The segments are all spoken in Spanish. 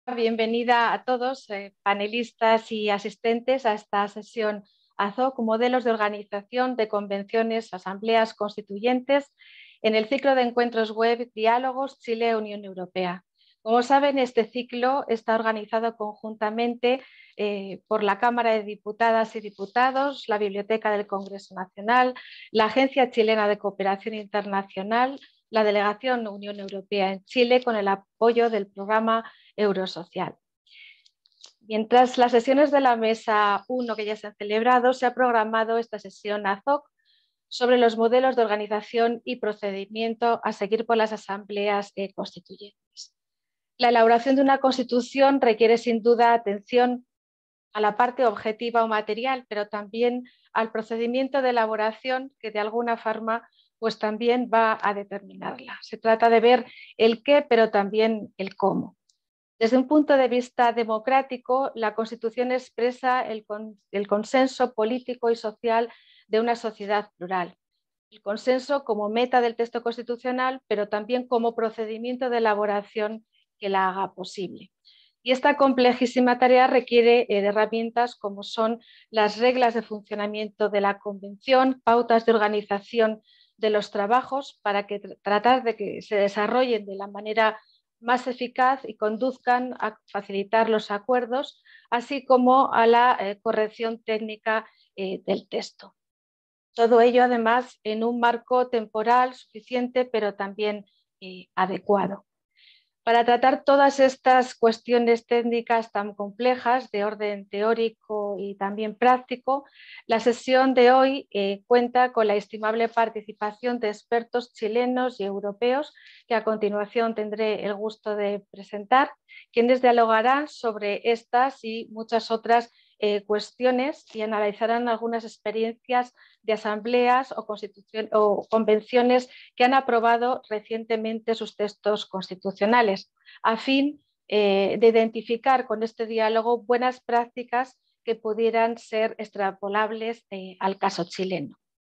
Bienvenida a todos, panelistas y asistentes a esta sesión AZOC, modelos de organización de convenciones, asambleas constituyentes en el ciclo de encuentros web Diálogos Chile-Unión Europea. Como saben, este ciclo está organizado conjuntamente por la Cámara de Diputadas y Diputados, la Biblioteca del Congreso Nacional, la Agencia Chilena de Cooperación Internacional, la Delegación Unión Europea en Chile, con el apoyo del programa Eurosocial. Mientras las sesiones de la Mesa 1 que ya se han celebrado, se ha programado esta sesión AZOC sobre los modelos de organización y procedimiento a seguir por las asambleas constituyentes. La elaboración de una constitución requiere sin duda atención a la parte objetiva o material, pero también al procedimiento de elaboración que de alguna forma pues también va a determinarla. Se trata de ver el qué, pero también el cómo. Desde un punto de vista democrático, la Constitución expresa el consenso político y social de una sociedad plural. El consenso como meta del texto constitucional, pero también como procedimiento de elaboración que la haga posible. Y esta complejísima tarea requiere de herramientas como son las reglas de funcionamiento de la Convención, pautas de organización de los trabajos para tratar de que se desarrollen de la manera más eficaz y conduzcan a facilitar los acuerdos, así como a la corrección técnica del texto. Todo ello, además, en un marco temporal suficiente, pero también adecuado. Para tratar todas estas cuestiones técnicas tan complejas de orden teórico y también práctico, la sesión de hoy cuenta con la estimable participación de expertos chilenos y europeos que a continuación tendré el gusto de presentar, quienes dialogarán sobre estas y muchas otras cuestiones y analizarán algunas experiencias de asambleas o convenciones que han aprobado recientemente sus textos constitucionales, a fin de identificar con este diálogo buenas prácticas que pudieran ser extrapolables al caso chileno.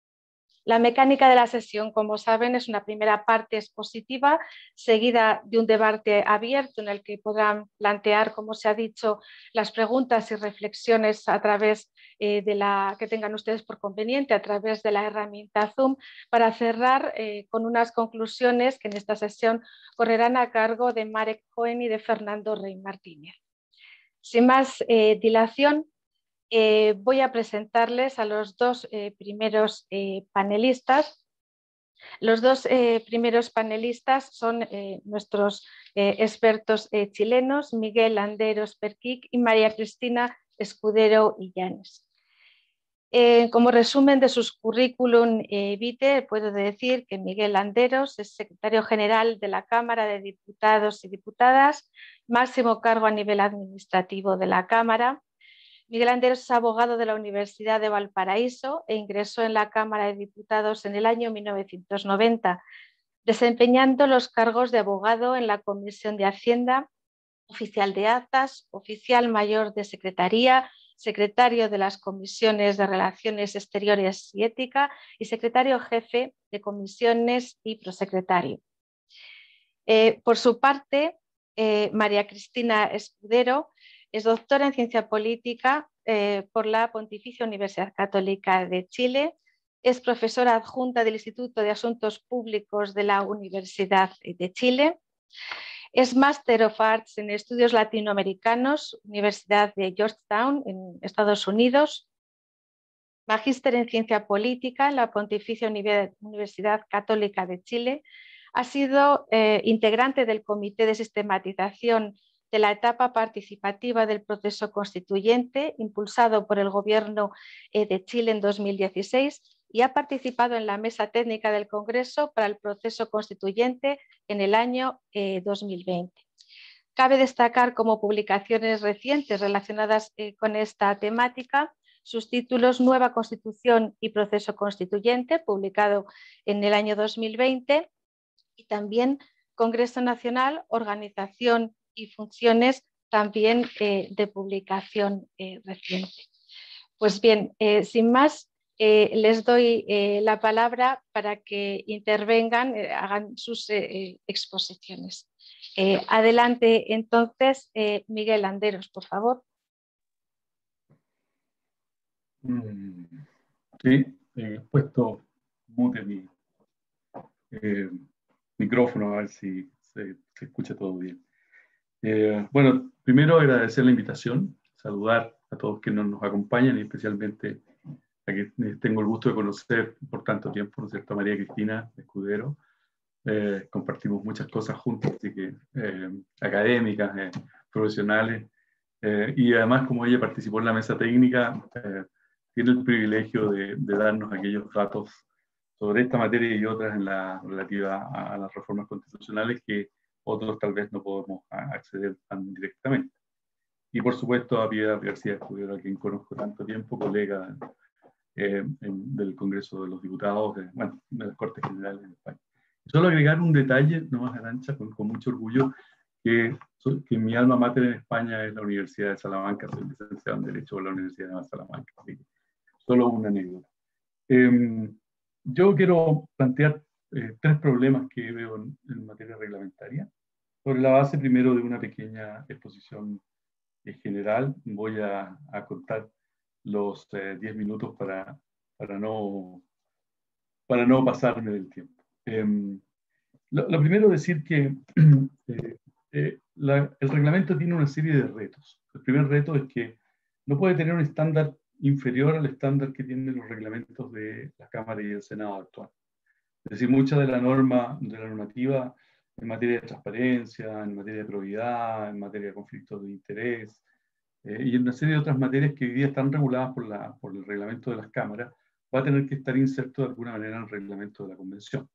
La mecánica de la sesión, como saben, es una primera parte expositiva, seguida de un debate abierto en el que podrán plantear, como se ha dicho, las preguntas y reflexiones a través de la que tengan ustedes por conveniente, a través de la herramienta Zoom, para cerrar con unas conclusiones que en esta sesión correrán a cargo de Marek Cohen y de Fernando Rey Martínez. Sin más dilación, voy a presentarles a los dos primeros panelistas. Los dos primeros panelistas son nuestros expertos chilenos, Miguel Landeros Perquic y María Cristina Escudero Illanes. Como resumen de sus currículum vitae, puedo decir que Miguel Landeros es secretario general de la Cámara de Diputados y Diputadas, máximo cargo a nivel administrativo de la Cámara. Miguel Landeros es abogado de la Universidad de Valparaíso e ingresó en la Cámara de Diputados en el año 1990, desempeñando los cargos de abogado en la Comisión de Hacienda, oficial de actas, oficial mayor de secretaría, secretario de las comisiones de Relaciones Exteriores y Ética y secretario jefe de comisiones y prosecretario. Por su parte, María Cristina Escudero es doctora en Ciencia Política por la Pontificia Universidad Católica de Chile, es profesora adjunta del Instituto de Asuntos Públicos de la Universidad de Chile, es Master of Arts en Estudios Latinoamericanos, Universidad de Georgetown, en Estados Unidos, magíster en Ciencia Política en la Pontificia Universidad Católica de Chile. Ha sido integrante del Comité de Sistematización de la etapa participativa del proceso constituyente, impulsado por el Gobierno de Chile en 2016, y ha participado en la mesa técnica del Congreso para el proceso constituyente en el año 2020. Cabe destacar como publicaciones recientes relacionadas con esta temática sus títulos Nueva Constitución y Proceso Constituyente, publicado en el año 2020, y también Congreso Nacional, Organización y Funciones, también de publicación reciente. Pues bien, sin más, les doy la palabra para que intervengan, hagan sus exposiciones. Adelante, entonces, Miguel Landeros, por favor. Sí, puesto mute mi micrófono a ver si se escucha todo bien. Bueno, primero agradecer la invitación, saludar a todos que nos acompañan y especialmente a que tengo el gusto de conocer por tanto tiempo, ¿no es cierto?, a María Cristina Escudero. Compartimos muchas cosas juntos, así que académicas, profesionales, y además como ella participó en la mesa técnica, tiene el privilegio de darnos aquellos datos sobre esta materia y otras en la relativa a las reformas constitucionales que otros tal vez no podemos acceder tan directamente. Y por supuesto a Piedad García Escudero, a quien conozco tanto tiempo, colega del Congreso de los Diputados, bueno, de las Cortes Generales de España. Solo agregar un detalle, nomás, Arantxa, con mucho orgullo, que mi alma mater en España es la Universidad de Salamanca, soy licenciado en Derecho por la Universidad de Salamanca, así que solo una anécdota. Yo quiero plantear tres problemas que veo en materia reglamentaria. Sobre la base primero de una pequeña exposición general, voy a contar los 10 minutos para no pasarme del tiempo. Lo primero decir que el reglamento tiene una serie de retos. El primer reto es que no puede tener un estándar inferior al estándar que tienen los reglamentos de la Cámara y el Senado actual. Es decir, mucha de la normativa en materia de transparencia, en materia de probidad, en materia de conflictos de interés, y en una serie de otras materias que hoy día están reguladas por el reglamento de las cámaras, va a tener que estar inserto de alguna manera en el reglamento de la convención.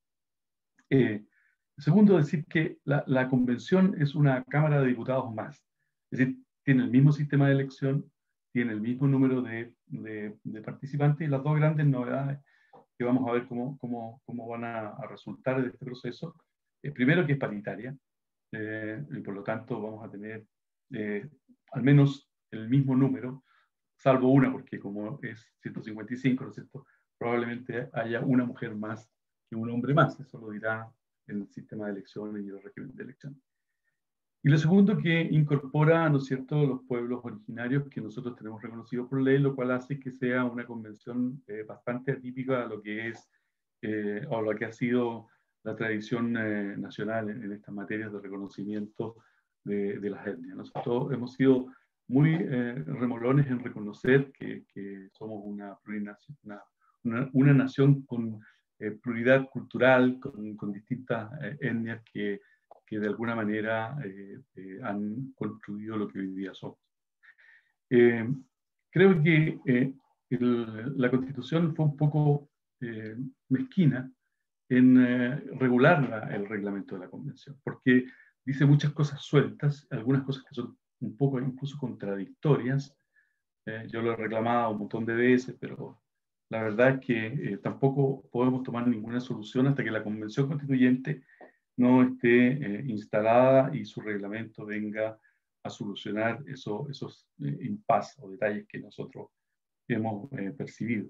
Segundo, decir que la convención es una Cámara de Diputados más. Es decir, tiene el mismo sistema de elección, tiene el mismo número de participantes, y las dos grandes novedades que vamos a ver cómo van a resultar de este proceso. Primero, que es paritaria, y por lo tanto vamos a tener al menos el mismo número, salvo una, porque como es 155, ¿no es cierto?, probablemente haya una mujer más que un hombre más. Eso lo dirá en el sistema de elecciones y el régimen de elección. Y lo segundo, que incorpora, ¿no es cierto?, los pueblos originarios que nosotros tenemos reconocidos por ley, lo cual hace que sea una convención bastante atípica a lo que es, o lo que ha sido la tradición nacional en estas materias de reconocimiento de las etnias. Nosotros hemos sido muy remolones en reconocer que somos una nación con pluralidad cultural, con distintas etnias que de alguna manera han construido lo que hoy día somos. Creo que la Constitución fue un poco mezquina en regular el reglamento de la Convención, porque dice muchas cosas sueltas, algunas cosas que son un poco incluso contradictorias. Yo lo he reclamado un montón de veces, pero la verdad es que tampoco podemos tomar ninguna solución hasta que la Convención Constituyente no esté instalada y su reglamento venga a solucionar esos impases o detalles que nosotros hemos percibido.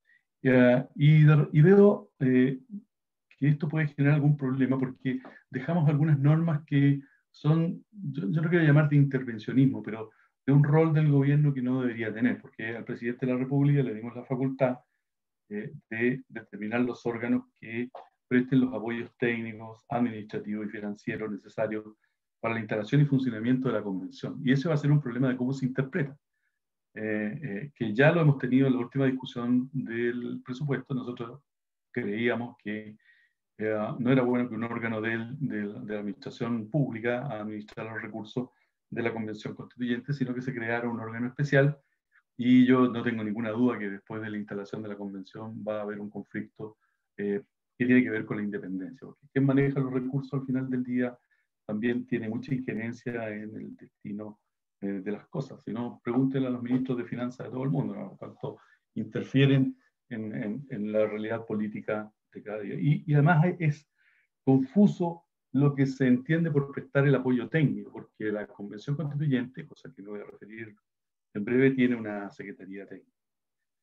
Y veo que esto puede generar algún problema porque dejamos algunas normas que son, yo no quiero llamar de intervencionismo, pero de un rol del gobierno que no debería tener, porque al presidente de la República le dimos la facultad de determinar los órganos que presten los apoyos técnicos, administrativos y financieros necesarios para la instalación y funcionamiento de la convención. Y ese va a ser un problema de cómo se interpreta, que ya lo hemos tenido en la última discusión del presupuesto. Nosotros creíamos que no era bueno que un órgano de la administración pública administrara los recursos de la Convención Constituyente, sino que se creara un órgano especial. Y yo no tengo ninguna duda que después de la instalación de la convención va a haber un conflicto que tiene que ver con la independencia, porque quien maneja los recursos al final del día también tiene mucha injerencia en el destino de las cosas. Si no, pregúntenle a los ministros de finanzas de todo el mundo, ¿no?, cuánto interfieren en la realidad política de cada día. Y además es confuso lo que se entiende por prestar el apoyo técnico, porque la Convención Constituyente, cosa que no voy a referir en breve, tiene una secretaría técnica.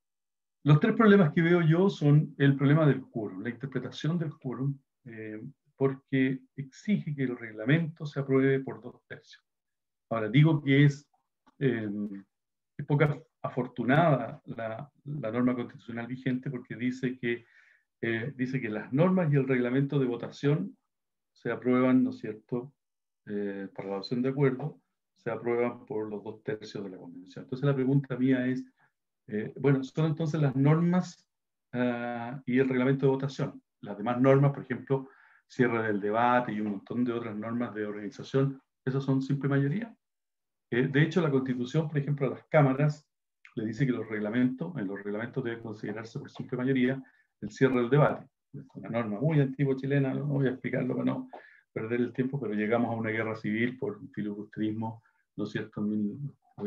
Los tres problemas que veo yo son el problema del quórum, la interpretación del quórum, porque exige que el reglamento se apruebe por 2/3. Ahora, digo que es poco afortunada la norma constitucional vigente porque dice que las normas y el reglamento de votación se aprueban, ¿no es cierto?, para la adopción de acuerdo, se aprueban por los 2/3 de la convención. Entonces la pregunta mía es, bueno, son entonces las normas y el reglamento de votación. Las demás normas, por ejemplo, cierre del debate y un montón de otras normas de organización, ¿esas son simple mayoría? De hecho, la Constitución, por ejemplo, a las cámaras le dice que en los reglamentos debe considerarse por simple mayoría el cierre del debate. Es una norma muy antigua chilena, no voy a explicarlo para no perder el tiempo, pero llegamos a una guerra civil por filibusterismo, ¿no es cierto?, en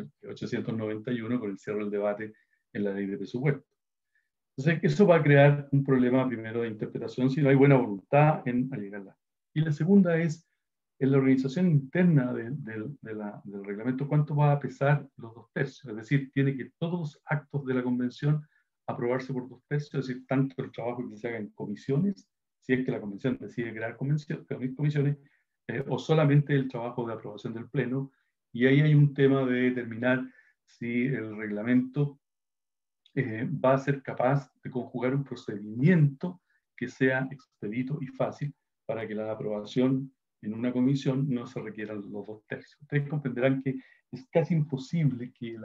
1891 con el cierre del debate en la ley de presupuesto. Entonces, eso va a crear un problema primero de interpretación si no hay buena voluntad en allegarla. Y la segunda es, en la organización interna del reglamento, ¿cuánto va a pesar los 2/3? Es decir, tiene que todos los actos de la convención aprobarse por 2/3, es decir, tanto el trabajo que se haga en comisiones, si es que la convención decide crear comisiones, o solamente el trabajo de aprobación del pleno. Y ahí hay un tema de determinar si el reglamento va a ser capaz de conjugar un procedimiento que sea expedito y fácil para que la aprobación en una comisión no se requieran los 2/3. Ustedes comprenderán que es casi imposible que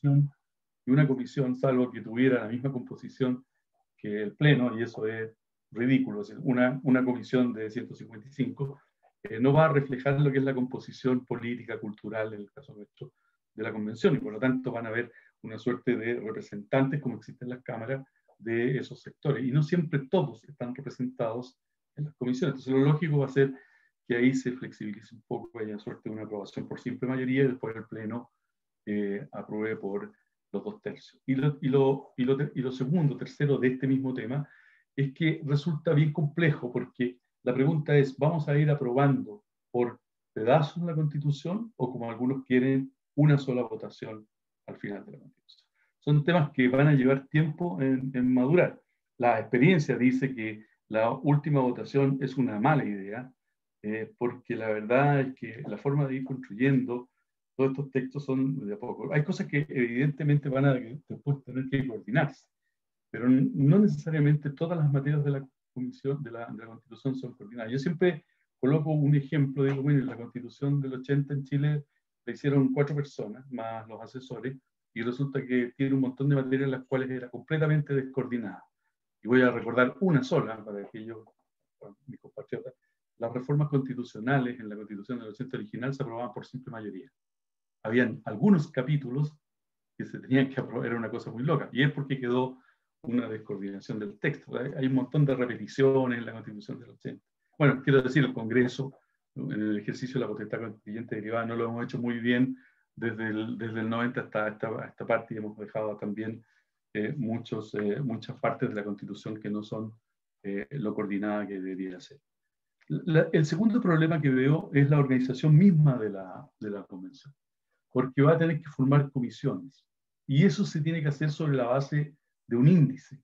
una comisión, salvo que tuviera la misma composición que el pleno, y eso es ridículo, es decir, una comisión de 155 no va a reflejar lo que es la composición política, cultural, en el caso nuestro, de la convención, y por lo tanto van a haber una suerte de representantes, como existen en las cámaras, de esos sectores. Y no siempre todos están representados en las comisiones. Entonces, lo lógico va a ser que ahí se flexibilice un poco, haya suerte de una aprobación por simple mayoría y después el Pleno apruebe por los 2/3. Y lo segundo, tercero de este mismo tema, es que resulta bien complejo porque la pregunta es, ¿vamos a ir aprobando por pedazos la Constitución o como algunos quieren, una sola votación al final de la Constitución? Son temas que van a llevar tiempo en madurar. La experiencia dice que la última votación es una mala idea, porque la verdad es que la forma de ir construyendo todos estos textos son de a poco. Hay cosas que evidentemente van a después tener que coordinarse, pero no necesariamente todas las materias de la Comisión de la Constitución son coordinadas. Yo siempre coloco un ejemplo, digo, bueno, la Constitución del 80 en Chile la hicieron 4 personas, más los asesores, y resulta que tiene un montón de materias en las cuales era completamente descoordinada. Y voy a recordar una sola para aquellos, para mis compatriotas. Las reformas constitucionales en la Constitución del 80 original se aprobaban por simple mayoría. Habían algunos capítulos que se tenían que aprobar, era una cosa muy loca, y es porque quedó una descoordinación del texto. Hay un montón de repeticiones en la Constitución del 80. Bueno, quiero decir, el Congreso, en el ejercicio de la potestad constituyente derivada, no lo hemos hecho muy bien desde el 90 hasta esta parte, y hemos dejado también muchas partes de la Constitución que no son lo coordinada que debería ser. El segundo problema que veo es la organización misma de la convención, porque va a tener que formar comisiones, y eso se tiene que hacer sobre la base de un índice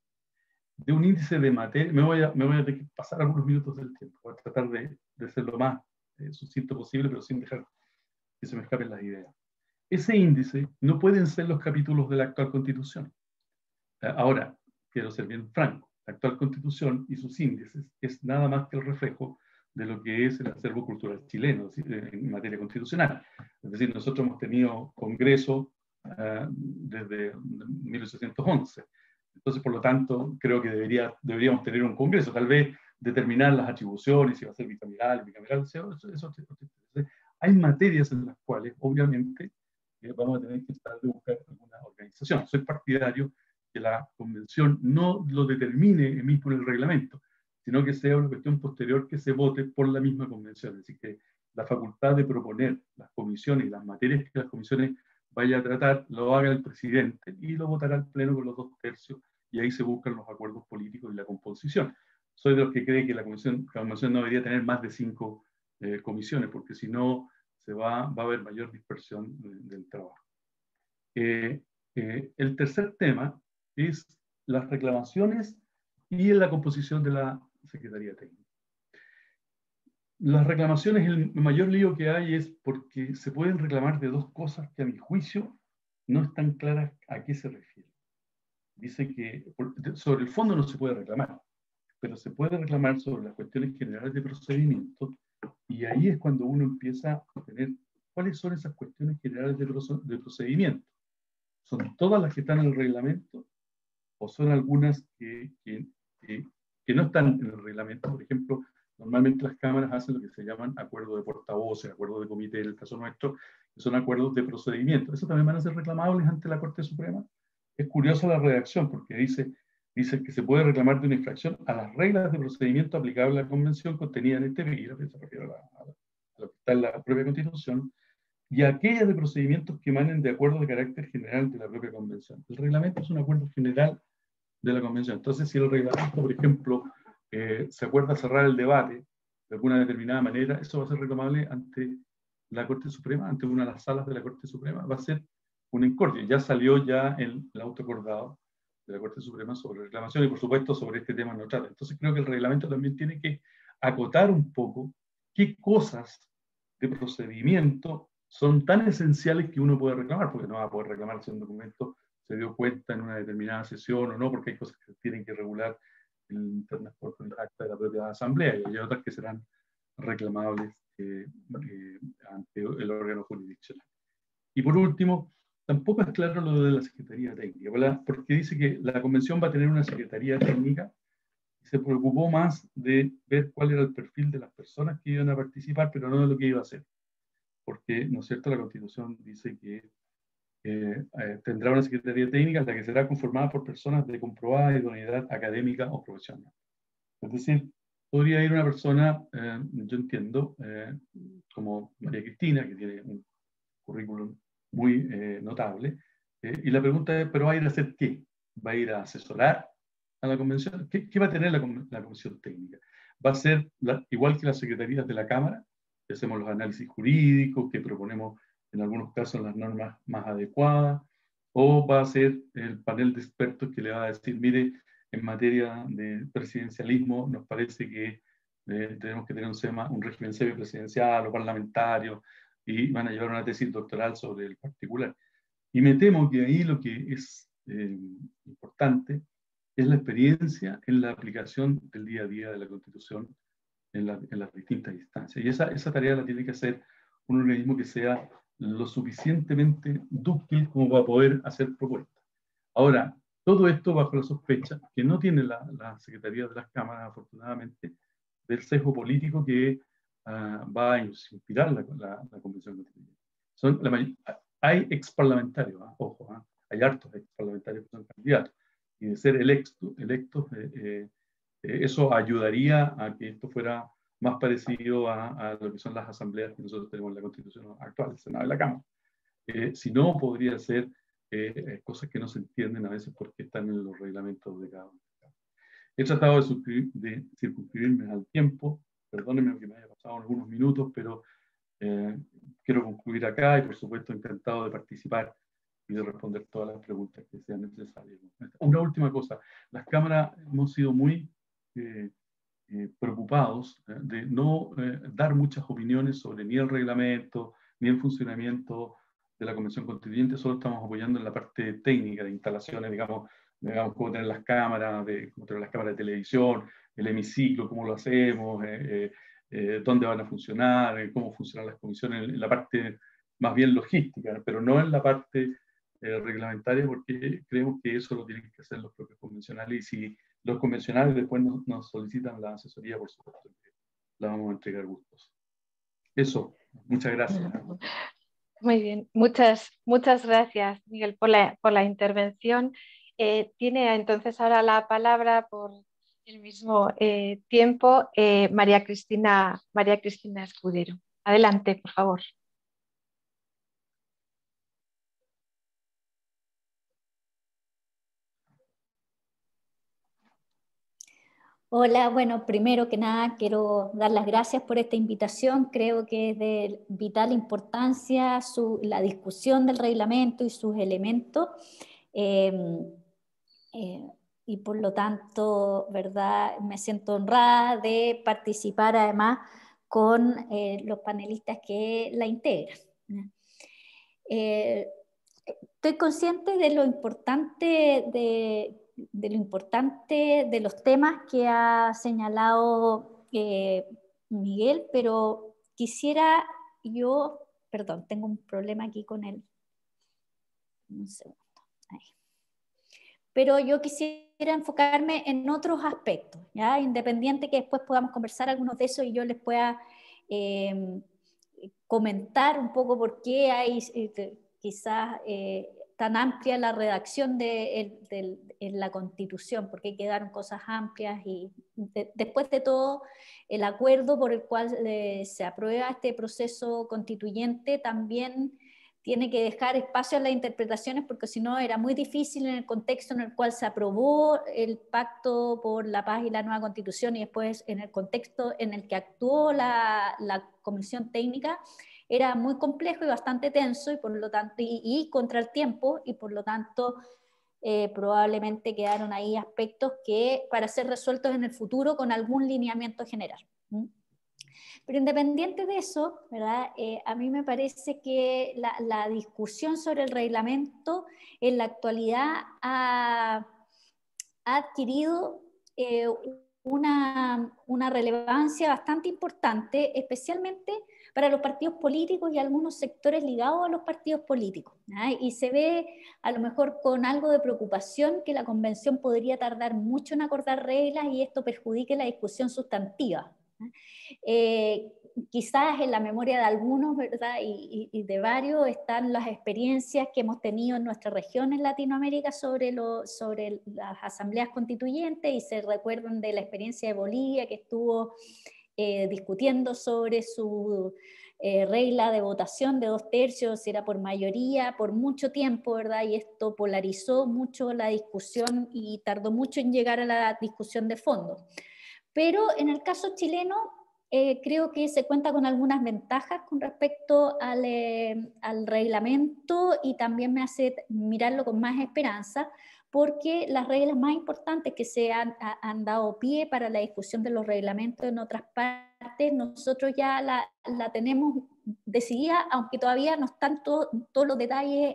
de materia. Me voy a tener que pasar algunos minutos del tiempo, voy a tratar de ser lo más sucinto posible, pero sin dejar que se me escapen las ideas. Ese índice no pueden ser los capítulos de la actual Constitución. Ahora, quiero ser bien franco, la actual Constitución y sus índices es nada más que el reflejo de lo que es el acervo cultural chileno en materia constitucional. Es decir, nosotros hemos tenido congreso desde 1811. Entonces, por lo tanto, creo que deberíamos tener un congreso, tal vez determinar las atribuciones, si va a ser bicameral, hay materias en las cuales, obviamente, vamos a tener que tratar de buscar alguna organización. Soy partidario que la convención no lo determine mismo en el reglamento, sino que sea una cuestión posterior que se vote por la misma convención. Es decir, que la facultad de proponer las comisiones y las materias que las comisiones vaya a tratar, lo haga el presidente y lo votará el pleno con los 2/3, y ahí se buscan los acuerdos políticos y la composición. Soy de los que cree que la convención no debería tener más de 5 comisiones, porque si no va a haber mayor dispersión del trabajo. El tercer tema es las reclamaciones y la composición de la Secretaría Técnica. Las reclamaciones, el mayor lío que hay es porque se pueden reclamar de dos cosas que a mi juicio no están claras a qué se refiere. Dice que sobre el fondo no se puede reclamar, pero se puede reclamar sobre las cuestiones generales de procedimiento, y ahí es cuando uno empieza a tener cuáles son esas cuestiones generales de procedimiento. ¿Son todas las que están en el reglamento o son algunas que no están en el reglamento? Por ejemplo, normalmente las cámaras hacen lo que se llaman acuerdos de portavoces, acuerdos de comité, en el caso nuestro, que son acuerdos de procedimiento. Eso también van a ser reclamables ante la Corte Suprema. Es curiosa la redacción porque dice que se puede reclamar de una infracción a las reglas de procedimiento aplicables a la Convención contenida en este párrafo, que se refiere a lo que está en la propia Constitución, y aquellas de procedimientos que emanen de acuerdos de carácter general de la propia Convención. El reglamento es un acuerdo general de la Convención. Entonces, si el reglamento, por ejemplo, se acuerda cerrar el debate de alguna determinada manera, eso va a ser reclamable ante la Corte Suprema, ante una de las salas de la Corte Suprema, va a ser un incordio. Ya salió ya el auto acordado de la Corte Suprema sobre reclamación y, por supuesto, sobre este tema no trata. Entonces, creo que el reglamento también tiene que acotar un poco qué cosas de procedimiento son tan esenciales que uno puede reclamar, porque no va a poder reclamar si un documento se dio cuenta en una determinada sesión o no, porque hay cosas que tienen que regular el Internet por el acta de la propia asamblea, y hay otras que serán reclamables ante el órgano jurisdiccional. Y por último, tampoco es claro lo de la Secretaría Técnica, ¿verdad? Porque dice que la Convención va a tener una Secretaría Técnica y se preocupó más de ver cuál era el perfil de las personas que iban a participar, pero no de lo que iba a hacer. Porque, ¿no es cierto?, la Constitución dice que tendrá una Secretaría Técnica, la que será conformada por personas de comprobada idoneidad académica o profesional. Es decir, podría ir una persona, yo entiendo, como María Cristina, que tiene un currículum muy notable, y la pregunta es, ¿pero va a ir a hacer qué? ¿Va a ir a asesorar a la convención? ¿Qué va a tener la comisión técnica? ¿Va a ser igual que las secretarías de la Cámara, que hacemos los análisis jurídicos, que proponemos en algunos casos las normas más adecuadas? ¿O va a ser el panel de expertos que le va a decir, mire, en materia de presidencialismo nos parece que tenemos que tener un régimen semipresidencial o parlamentario, y van a llevar una tesis doctoral sobre el particular? Y me temo que ahí lo que es importante es la experiencia en la aplicación del día a día de la Constitución en las distintas instancias. Y esa tarea la tiene que hacer un organismo que sea lo suficientemente dúctil como para poder hacer propuestas. Ahora, todo esto bajo la sospecha que no tiene la Secretaría de las Cámaras, afortunadamente, del sesgo político que va a inspirar la Convención Constituyente. Hay exparlamentarios, ojo, hay hartos exparlamentarios que son candidatos, y de ser electos eso ayudaría a que esto fuera más parecido a lo que son las asambleas que nosotros tenemos en la Constitución actual, el Senado y la Cámara. Si no, podría ser cosas que no se entienden a veces porque están en los reglamentos de cada uno. He tratado de circunscribirme al tiempo, perdónenme que me haya pasado algunos minutos, pero quiero concluir acá y, por supuesto, encantado de participar y de responder todas las preguntas que sean necesarias. Una última cosa, las cámaras hemos sido muy preocupados de no dar muchas opiniones sobre ni el reglamento, ni el funcionamiento de la Convención Constituyente. Solo estamos apoyando en la parte técnica de instalaciones, digamos cómo tener las cámaras, cómo tener las cámaras de televisión, el hemiciclo, cómo lo hacemos, dónde van a funcionar, cómo funcionan las comisiones, en la parte más bien logística, pero no en la parte reglamentaria, porque creemos que eso lo tienen que hacer los propios convencionales, y si los convencionales después nos solicitan la asesoría, por supuesto que la vamos a entregar gustos. Eso, muchas gracias. Muy bien, muchas gracias, Miguel, por la intervención. Tiene entonces ahora la palabra por el mismo tiempo María Cristina Escudero. Adelante, por favor. Hola, bueno, primero que nada quiero dar las gracias por esta invitación. Creo que es de vital importancia la discusión del reglamento y sus elementos. Y por lo tanto, ¿verdad? Me siento honrada de participar además con los panelistas que la integran. Estoy consciente de lo importante de los temas que ha señalado Miguel, pero quisiera yo, perdón, tengo un problema aquí con él. Un segundo. Ahí. Pero yo quisiera enfocarme en otros aspectos, ¿ya? Independiente que después podamos conversar algunos de esos y yo les pueda comentar un poco por qué hay quizás tan amplia la redacción en la Constitución, porque quedaron cosas amplias y después de todo el acuerdo por el cual se aprueba este proceso constituyente también tiene que dejar espacio a las interpretaciones, porque si no era muy difícil en el contexto en el cual se aprobó el Pacto por la Paz y la nueva Constitución y después en el contexto en el que actuó la Comisión Técnica. Era muy complejo y bastante tenso y por lo tanto y contra el tiempo, y por lo tanto probablemente quedaron ahí aspectos que para ser resueltos en el futuro con algún lineamiento general. Pero independiente de eso, ¿verdad? A mí me parece que la discusión sobre el reglamento en la actualidad ha adquirido una relevancia bastante importante, especialmente para los partidos políticos y algunos sectores ligados a los partidos políticos, ¿no? Y se ve a lo mejor con algo de preocupación que la convención podría tardar mucho en acordar reglas y esto perjudique la discusión sustantiva, ¿no? Quizás en la memoria de algunos, ¿verdad? Y de varios están las experiencias que hemos tenido en nuestra región en Latinoamérica sobre las asambleas constituyentes, y se recuerdan de la experiencia de Bolivia, que estuvo discutiendo sobre su regla de votación de 2/3, si era por mayoría, por mucho tiempo, ¿verdad? Y esto polarizó mucho la discusión y tardó mucho en llegar a la discusión de fondo. Pero en el caso chileno, creo que se cuenta con algunas ventajas con respecto al reglamento, y también me hace mirarlo con más esperanza, porque las reglas más importantes que se han dado pie para la discusión de los reglamentos en otras partes, nosotros ya la tenemos decidida, aunque todavía no están todos los detalles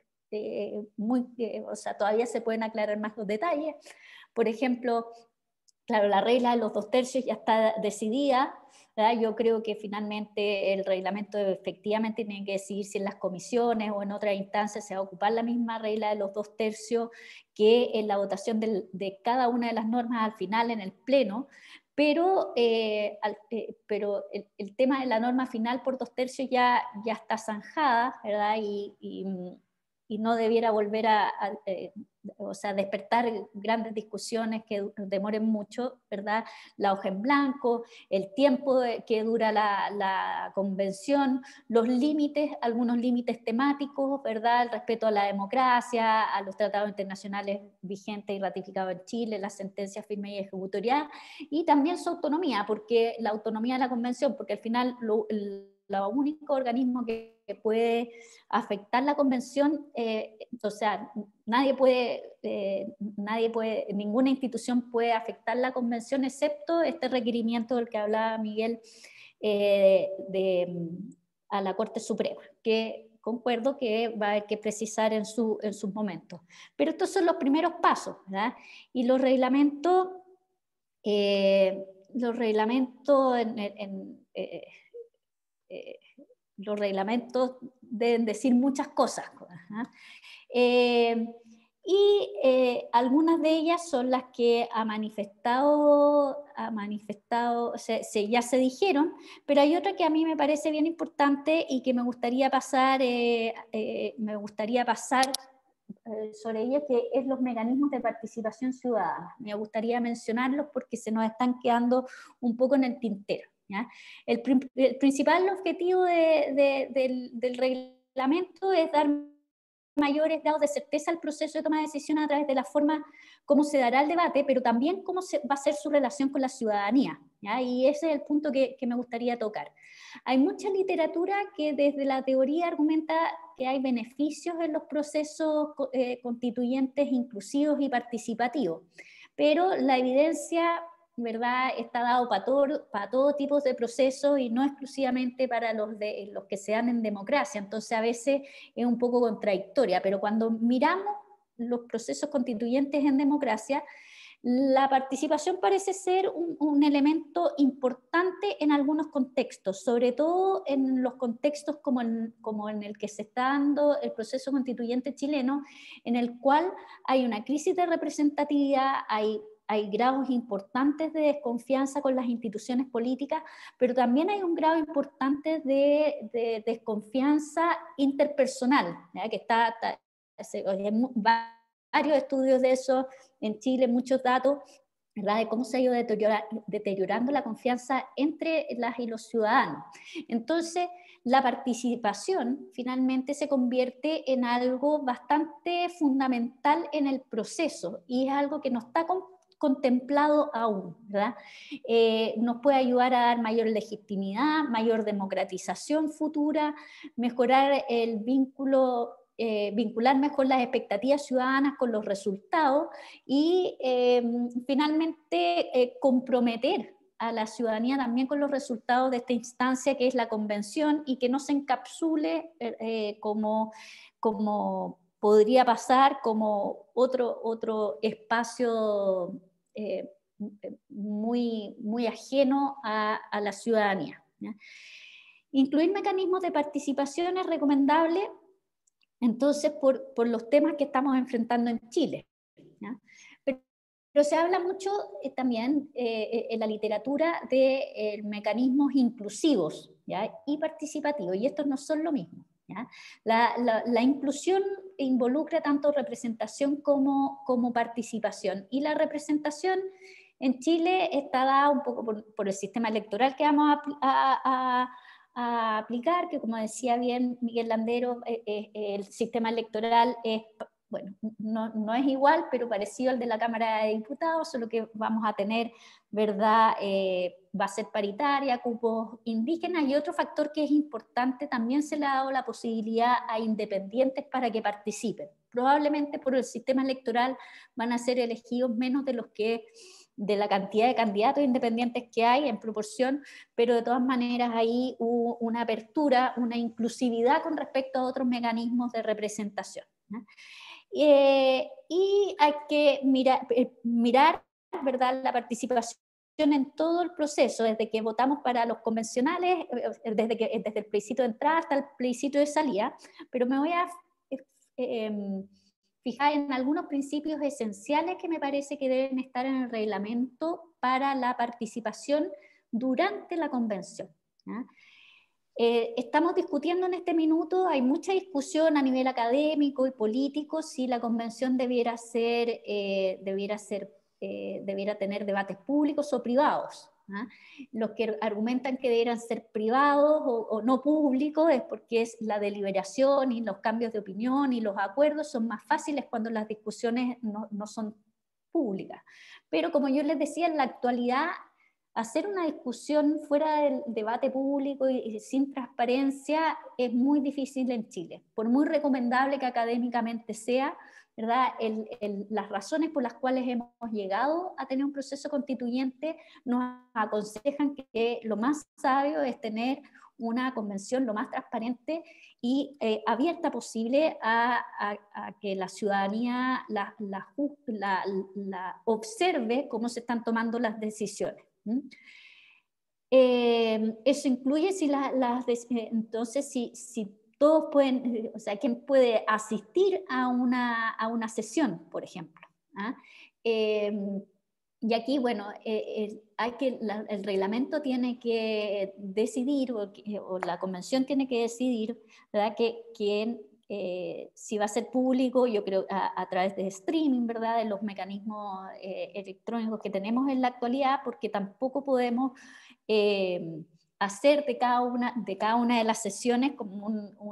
o sea, todavía se pueden aclarar más los detalles. Por ejemplo, claro, la regla de los 2/3 ya está decidida, ¿verdad? Yo creo que finalmente el reglamento efectivamente tiene que decidir si en las comisiones o en otras instancias se va a ocupar la misma regla de los 2/3 que en la votación de cada una de las normas al final en el pleno, pero el tema de la norma final por 2/3 ya está zanjada, ¿verdad? Y no debiera volver o sea, despertar grandes discusiones que demoren mucho, ¿verdad? La hoja en blanco, el tiempo que dura la convención, los límites, algunos límites temáticos, ¿verdad? El respeto a la democracia, a los tratados internacionales vigentes y ratificados en Chile, las sentencias firmes y ejecutoriadas, y también su autonomía, porque la autonomía de la convención, porque al final el único organismo que puede afectar la convención, o sea, ninguna institución puede afectar la convención excepto este requerimiento del que hablaba Miguel a la Corte Suprema, que concuerdo que va a haber que precisar en sus momentos. Pero estos son los primeros pasos, ¿verdad? Y los reglamentos los reglamentos deben decir muchas cosas, y algunas de ellas son las que ya se dijeron, pero hay otra que a mí me parece bien importante y que me gustaría pasar sobre ella, que es los mecanismos de participación ciudadana. Me gustaría mencionarlos porque se nos están quedando un poco en el tintero, ¿ya? El principal objetivo del reglamento es dar mayores grados de certeza al proceso de toma de decisiones a través de la forma como se dará el debate, pero también cómo va a ser su relación con la ciudadanía, ¿ya? Y ese es el punto que me gustaría tocar. Hay mucha literatura que desde la teoría argumenta que hay beneficios en los procesos constituyentes inclusivos y participativos, pero la evidencia ¿verdad? Está dado para todo tipo de procesos y no exclusivamente para los que se dan en democracia. Entonces a veces es un poco contradictoria, pero cuando miramos los procesos constituyentes en democracia, la participación parece ser un elemento importante en algunos contextos, sobre todo en los contextos como en el que se está dando el proceso constituyente chileno, en el cual hay una crisis de representatividad, hay grados importantes de desconfianza con las instituciones políticas, pero también hay un grado importante de desconfianza interpersonal, ¿ya? Que hay varios estudios de eso en Chile, muchos datos, ¿verdad? De cómo se ha ido deteriorando la confianza entre las y los ciudadanos. Entonces, la participación finalmente se convierte en algo bastante fundamental en el proceso y es algo que no está contemplado aún, ¿verdad? Nos puede ayudar a dar mayor legitimidad, mayor democratización futura, mejorar el vínculo, vincular mejor las expectativas ciudadanas con los resultados y finalmente comprometer a la ciudadanía también con los resultados de esta instancia que es la convención y que no se encapsule como podría pasar como otro espacio muy ajeno a la ciudadanía, ¿ya? Incluir mecanismos de participación es recomendable, entonces, por los temas que estamos enfrentando en Chile, ¿ya? Pero se habla mucho también en la literatura de mecanismos inclusivos, ¿ya? Y participativos, y estos no son lo mismo, ¿ya? La inclusión involucra tanto representación como participación, y la representación en Chile está dada un poco por el sistema electoral que vamos a aplicar, que como decía bien Miguel Landero, el sistema electoral es, bueno, no es igual, pero parecido al de la Cámara de Diputados, solo que vamos a tener, ¿verdad? Va a ser paritaria, cupos indígenas, y otro factor que es importante, también se le ha dado la posibilidad a independientes para que participen. Probablemente por el sistema electoral van a ser elegidos menos de la cantidad de candidatos independientes que hay en proporción, pero de todas maneras ahí hubo una apertura, una inclusividad con respecto a otros mecanismos de representación, ¿no? Y hay que mirar, ¿verdad?, la participación en todo el proceso, desde que votamos para los convencionales, desde el plebiscito de entrada hasta el plebiscito de salida, pero me voy a fijar en algunos principios esenciales que me parece que deben estar en el reglamento para la participación durante la convención, ¿ya? Estamos discutiendo en este minuto, hay mucha discusión a nivel académico y político si la convención debiera tener debates públicos o privados, ¿ah? Los que argumentan que debieran ser privados o no públicos es porque es la deliberación y los cambios de opinión y los acuerdos son más fáciles cuando las discusiones no son públicas. Pero como yo les decía, en la actualidad hacer una discusión fuera del debate público y sin transparencia es muy difícil en Chile. Por muy recomendable que académicamente sea, ¿verdad? Las razones por las cuales hemos llegado a tener un proceso constituyente nos aconsejan que lo más sabio es tener una convención lo más transparente y abierta posible a que la ciudadanía la observe cómo se están tomando las decisiones. Eso incluye entonces si todos pueden, o sea, quién puede asistir a una sesión, por ejemplo, ¿ah? Y aquí, bueno, el reglamento tiene que decidir, o la convención tiene que decidir, ¿verdad?, quién, si va a ser público, yo creo, a través de streaming, ¿verdad?, de los mecanismos electrónicos que tenemos en la actualidad, porque tampoco podemos hacer de cada una de las sesiones como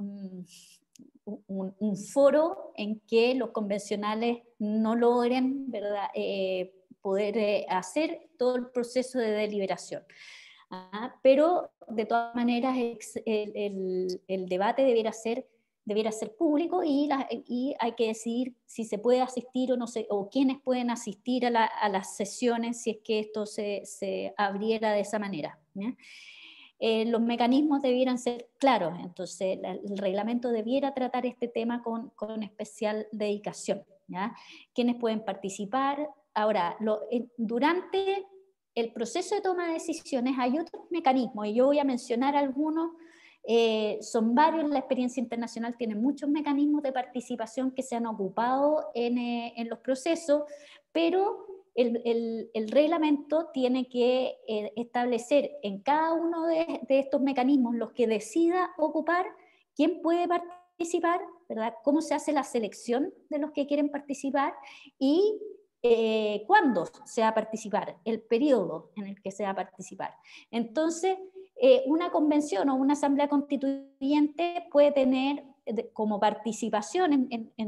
un foro en que los convencionales no logren, ¿verdad?, poder hacer todo el proceso de deliberación. Pero de todas maneras el debate debiera ser debiera ser público y hay que decidir si se puede asistir o no o quiénes pueden asistir a las sesiones si es que esto se abriera de esa manera, ¿ya? Los mecanismos debieran ser claros, entonces el reglamento debiera tratar este tema con especial dedicación, ¿ya? ¿Quiénes pueden participar? Ahora, durante el proceso de toma de decisiones hay otros mecanismos, y yo voy a mencionar algunos. Son varios, la experiencia internacional tiene muchos mecanismos de participación que se han ocupado en los procesos, pero el reglamento tiene que establecer en cada uno de estos mecanismos los que decida ocupar, quién puede participar, ¿verdad? Cómo se hace la selección de los que quieren participar y cuándo se va a participar, el periodo en el que se va a participar. Entonces, una convención o una asamblea constituyente puede tener como participación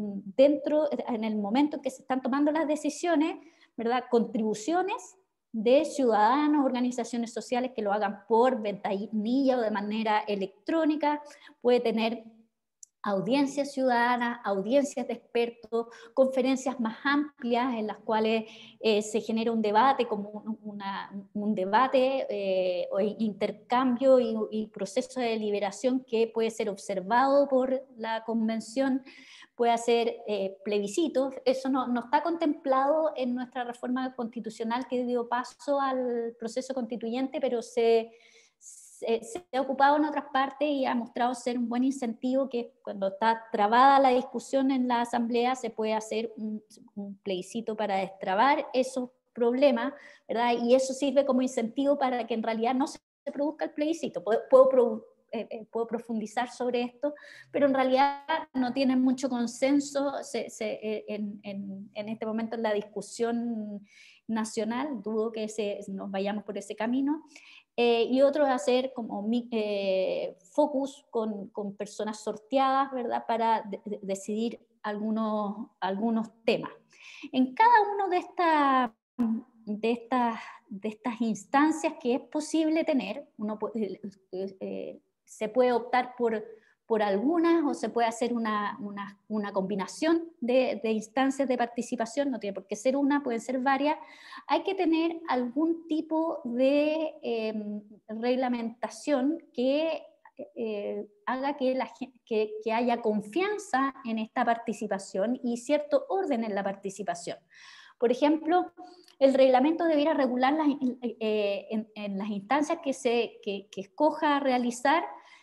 en el momento en que se están tomando las decisiones, ¿verdad? Contribuciones de ciudadanos, organizaciones sociales que lo hagan por ventanilla o de manera electrónica, puede tener audiencias ciudadanas, audiencias de expertos, conferencias más amplias en las cuales se genera un debate, como un debate o intercambio y proceso de deliberación que puede ser observado por la convención, puede hacer plebiscitos. Eso no está contemplado en nuestra reforma constitucional que dio paso al proceso constituyente, pero se ha ocupado en otras partes y ha mostrado ser un buen incentivo que cuando está trabada la discusión en la asamblea se puede hacer un plebiscito para destrabar esos problemas, ¿verdad? Y eso sirve como incentivo para que en realidad no se produzca el plebiscito. Puedo profundizar sobre esto, pero en realidad no tienen mucho consenso en este momento en la discusión nacional. Dudo que nos vayamos por ese camino. Y otro es hacer como focus con personas sorteadas, ¿verdad? Para decidir algunos temas. En cada uno de estas instancias que es posible tener, se puede optar por algunas o se puede hacer una combinación de instancias de participación, no tiene por qué ser una, pueden ser varias. Hay que tener algún tipo de reglamentación que haga que haya confianza en esta participación y cierto orden en la participación. Por ejemplo, el reglamento debiera regular en las instancias que escoja realizar,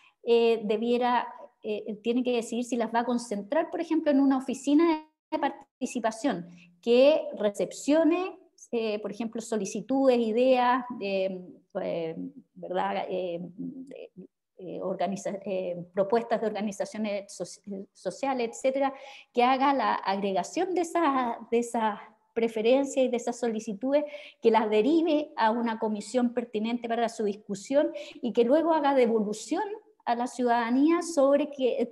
tiene que decidir si las va a concentrar, por ejemplo, en una oficina de participación que recepcione, por ejemplo, solicitudes, ideas, ¿verdad? Propuestas de organizaciones sociales, etcétera, que haga la agregación de esas preferencias y de esas solicitudes, que las derive a una comisión pertinente para su discusión y que luego haga devolución a la ciudadanía sobre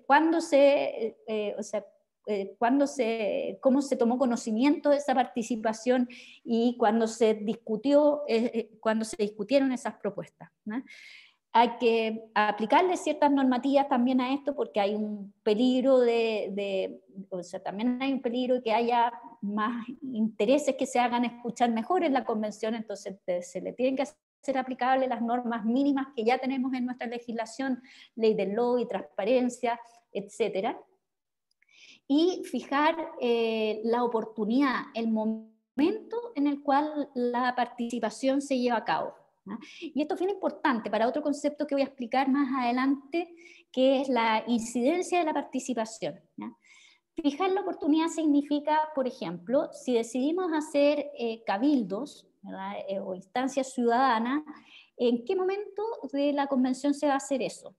cómo se tomó conocimiento de esa participación y cuando se discutieron esas propuestas, ¿no? Hay que aplicarle ciertas normativas también a esto porque hay un peligro también hay un peligro de que haya más intereses que se hagan escuchar mejor en la convención, entonces se le tienen que hacer aplicables las normas mínimas que ya tenemos en nuestra legislación, ley del lobby, transparencia, etcétera. Y fijar la oportunidad, el momento en el cual la participación se lleva a cabo. Y esto es bien importante para otro concepto que voy a explicar más adelante, que es la incidencia de la participación. Fijar la oportunidad significa, por ejemplo, si decidimos hacer cabildos, ¿verdad? O instancias ciudadanas, ¿en qué momento de la convención se va a hacer eso?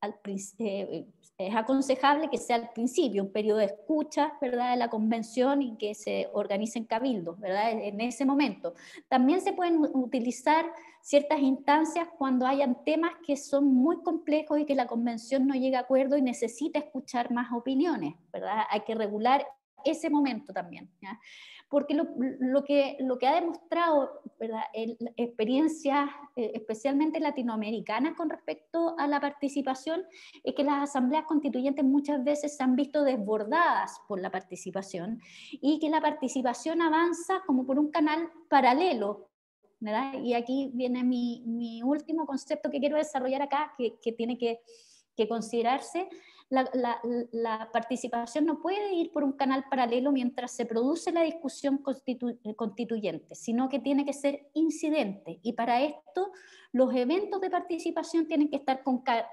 Es aconsejable que sea al principio, un periodo de escucha, ¿verdad?, de la convención y que se organicen cabildos, ¿verdad?, en ese momento. También se pueden utilizar ciertas instancias cuando hayan temas que son muy complejos y que la convención no llega a acuerdo y necesita escuchar más opiniones, ¿verdad? Hay que regular ese momento también, ¿ya? Porque lo que ha demostrado, ¿verdad?, experiencias especialmente latinoamericanas con respecto a la participación, es que las asambleas constituyentes muchas veces se han visto desbordadas por la participación y que la participación avanza como por un canal paralelo, ¿verdad? Y aquí viene mi último concepto que quiero desarrollar acá, que tiene que considerarse. La participación no puede ir por un canal paralelo mientras se produce la discusión constituyente, sino que tiene que ser incidente. Y para esto, los eventos de participación tienen que estar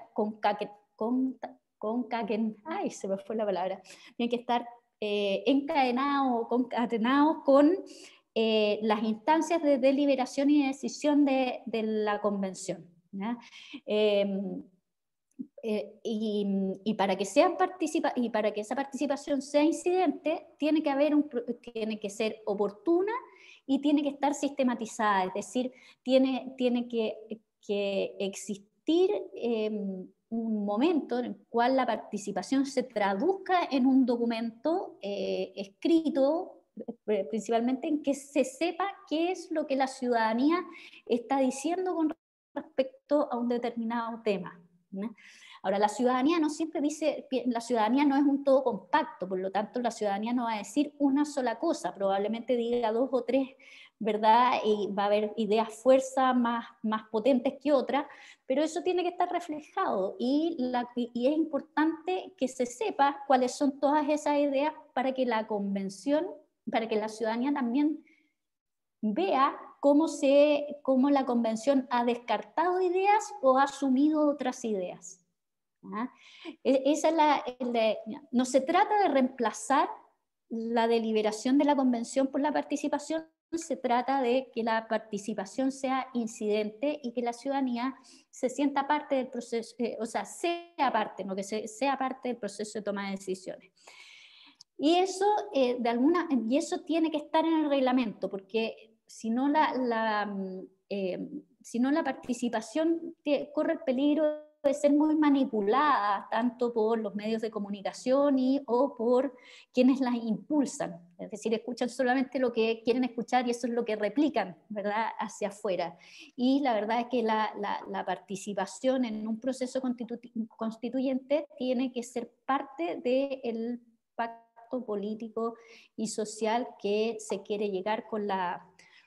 ay, se me fue la palabra, tienen que estar encadenados o concatenados con las instancias de deliberación y decisión de la convención, ¿ya? Y para que esa participación sea incidente, tiene que ser oportuna y tiene que estar sistematizada, es decir, tiene que existir un momento en el cual la participación se traduzca en un documento escrito, principalmente en que se sepa qué es lo que la ciudadanía está diciendo con respecto a un determinado tema, ¿no? Ahora, la ciudadanía no siempre dice, la ciudadanía no es un todo compacto, por lo tanto la ciudadanía no va a decir una sola cosa, probablemente diga 2 o 3, ¿verdad? Y va a haber ideas fuerza más potentes que otras, pero eso tiene que estar reflejado y es importante que se sepa cuáles son todas esas ideas para que la convención, para que la ciudadanía también vea cómo la convención ha descartado ideas o ha asumido otras ideas. ¿Ah? Esa es no se trata de reemplazar la deliberación de la convención por la participación, se trata de que la participación sea incidente y que la ciudadanía se sienta parte del proceso, o sea, sea parte, no que sea parte del proceso de toma de decisiones. Y eso, y eso tiene que estar en el reglamento, porque si no la participación corre el peligro de ser muy manipulada tanto por los medios de comunicación o por quienes las impulsan, es decir, escuchan solamente lo que quieren escuchar y eso es lo que replican, ¿verdad?, hacia afuera. Y la verdad es que la participación en un proceso constituyente tiene que ser parte del pacto político y social que se quiere llegar con la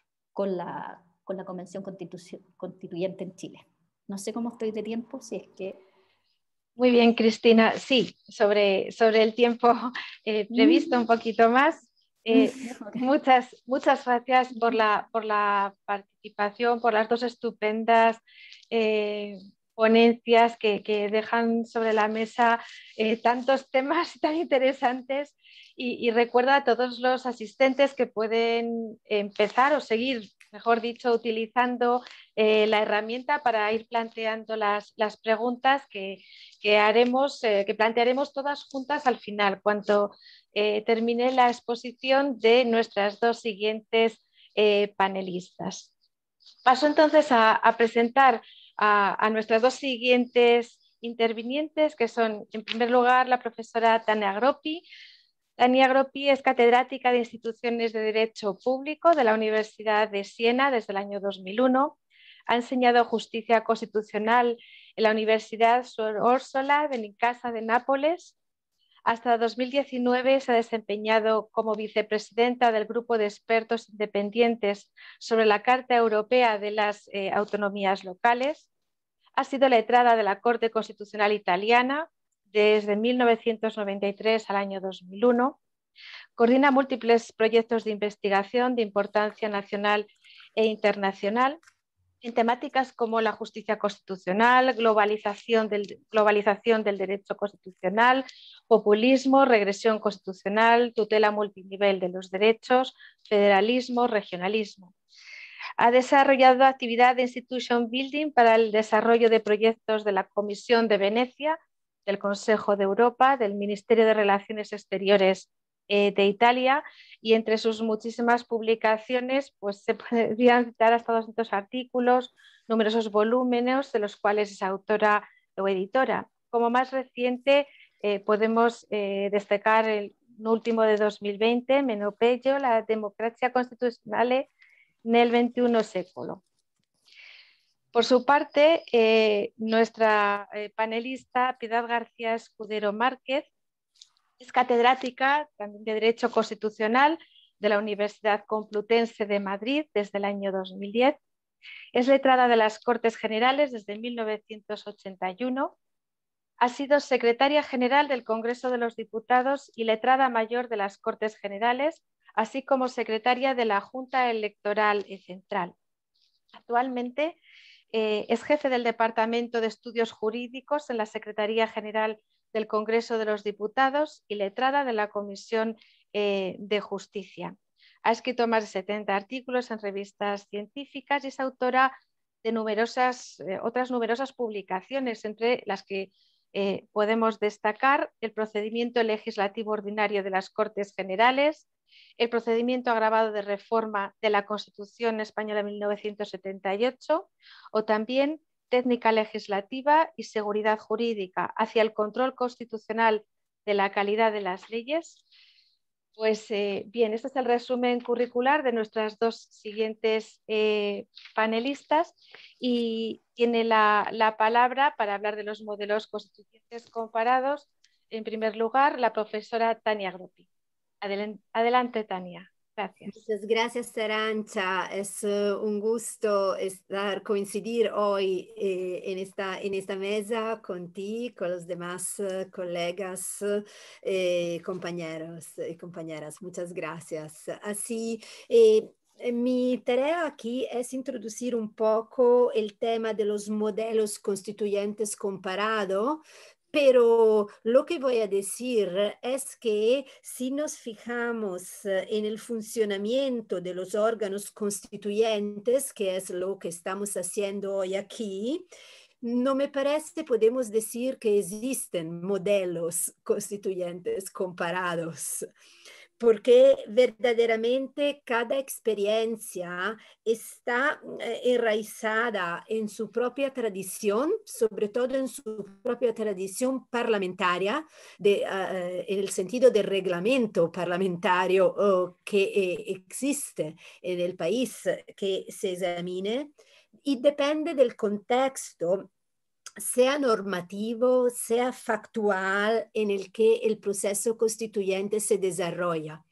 Convención Constituyente en Chile. No sé cómo estoy de tiempo, si es que... Muy bien, Cristina. Sí, sobre el tiempo previsto un poquito más. Muchas gracias por la participación, por las 2 estupendas ponencias que dejan sobre la mesa tantos temas tan interesantes y recuerdo a todos los asistentes que pueden empezar o seguir, mejor dicho, utilizando la herramienta para ir planteando las preguntas que plantearemos todas juntas al final, cuando termine la exposición de nuestras 2 siguientes panelistas. Paso entonces a presentar a nuestras 2 siguientes intervinientes, que son, en primer lugar, la profesora Tania Groppi. Tania Groppi es catedrática de Instituciones de Derecho Público de la Universidad de Siena desde el año 2001. Ha enseñado Justicia Constitucional en la Universidad Suor Orsola de Nicasa de Nápoles. Hasta 2019 se ha desempeñado como vicepresidenta del Grupo de Expertos Independientes sobre la Carta Europea de las Autonomías Locales. Ha sido letrada de la Corte Constitucional Italiana desde 1993 al año 2001. Coordina múltiples proyectos de investigación de importancia nacional e internacional en temáticas como la justicia constitucional, globalización del derecho constitucional, populismo, regresión constitucional, tutela multinivel de los derechos, federalismo, regionalismo. Ha desarrollado actividad de institution building para el desarrollo de proyectos de la Comisión de Venecia, del Consejo de Europa, del Ministerio de Relaciones Exteriores de Italia, y entre sus muchísimas publicaciones pues se podrían citar hasta 200 artículos, numerosos volúmenes de los cuales es autora o editora. Como más reciente podemos destacar un último de 2020, meno peggio, la democrazia costituzionale nel XXI secolo. Por su parte, nuestra panelista Piedad García Escudero Márquez es catedrática también de Derecho Constitucional de la Universidad Complutense de Madrid desde el año 2010. Es letrada de las Cortes Generales desde 1981. Ha sido secretaria general del Congreso de los Diputados y letrada mayor de las Cortes Generales, así como secretaria de la Junta Electoral Central. Actualmente es jefe del Departamento de Estudios Jurídicos en la Secretaría General del Congreso de los Diputados y letrada de la Comisión de Justicia. Ha escrito más de 70 artículos en revistas científicas y es autora de otras numerosas publicaciones, entre las que podemos destacar el procedimiento legislativo ordinario de las Cortes Generales, el procedimiento agravado de reforma de la Constitución Española de 1978 o también técnica legislativa y seguridad jurídica hacia el control constitucional de la calidad de las leyes. Pues bien, este es el resumen curricular de nuestras dos siguientes panelistas y tiene la palabra para hablar de los modelos constituyentes comparados, en primer lugar, la profesora Tania Groppi. Adelante, Tania. Gracias. Muchas gracias, Arantxa. Es un gusto coincidir hoy en esta mesa contigo, con los demás colegas, compañeros y compañeras. Muchas gracias. Así, mi tarea aquí es introducir un poco el tema de los modelos constituyentes comparados. Pero lo que voy a decir es que si nos fijamos en el funcionamiento de los órganos constituyentes, que es lo que estamos haciendo hoy aquí, no me parece podemos decir que existen modelos constituyentes comparados, porque verdaderamente cada experiencia está enraizada en su propia tradición, sobre todo en su propia tradición parlamentaria, en el sentido del reglamento parlamentario que existe en el país que se examine, y depende del contexto, sea normativo, sea factual, en el que el proceso constituyente se desarrolla.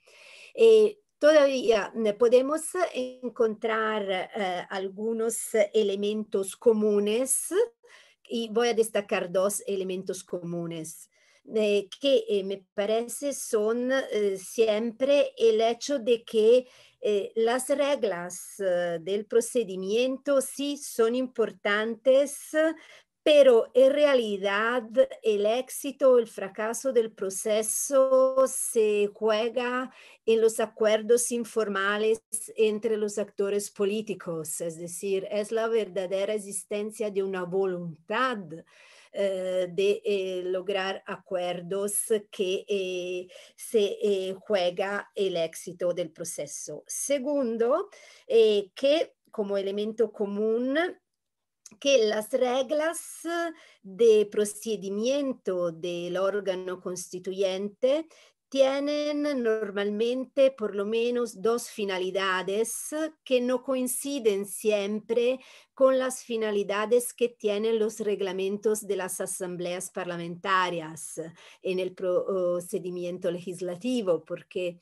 Todavía podemos encontrar algunos elementos comunes y voy a destacar dos elementos comunes que me parece son siempre el hecho de que las reglas del procedimiento sí son importantes, pero en realidad el éxito o el fracaso del proceso se juega en los acuerdos informales entre los actores políticos, es decir, es la verdadera existencia de una voluntad de lograr acuerdos que se juega el éxito del proceso. Segundo, que como elemento común, que las reglas de procedimiento del órgano constituyente tienen normalmente por lo menos dos finalidades que no coinciden siempre con las finalidades que tienen los reglamentos de las asambleas parlamentarias en el procedimiento legislativo, porque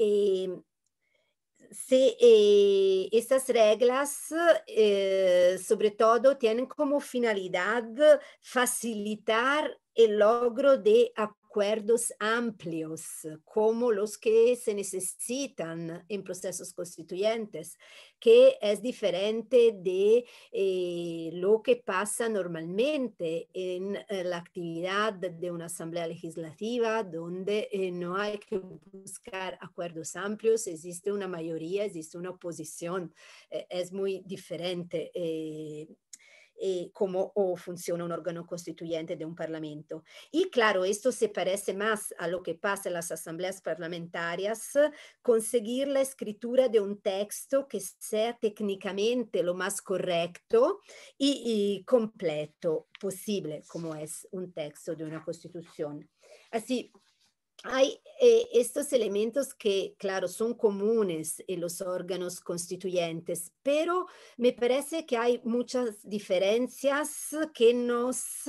estas reglas, sobre todo, tienen como finalidad facilitar el logro de acuerdos amplios, como los que se necesitan en procesos constituyentes, que es diferente de lo que pasa normalmente en la actividad de una asamblea legislativa, donde no hay que buscar acuerdos amplios, existe una mayoría, existe una oposición, es muy diferente cómo funciona un órgano constituyente de un parlamento. Y claro, esto se parece más a lo que pasa en las asambleas parlamentarias, conseguir la escritura de un texto que sea técnicamente lo más correcto y completo posible, como es un texto de una constitución. Así hay estos elementos que, claro, son comunes en los órganos constituyentes, pero me parece que hay muchas diferencias que nos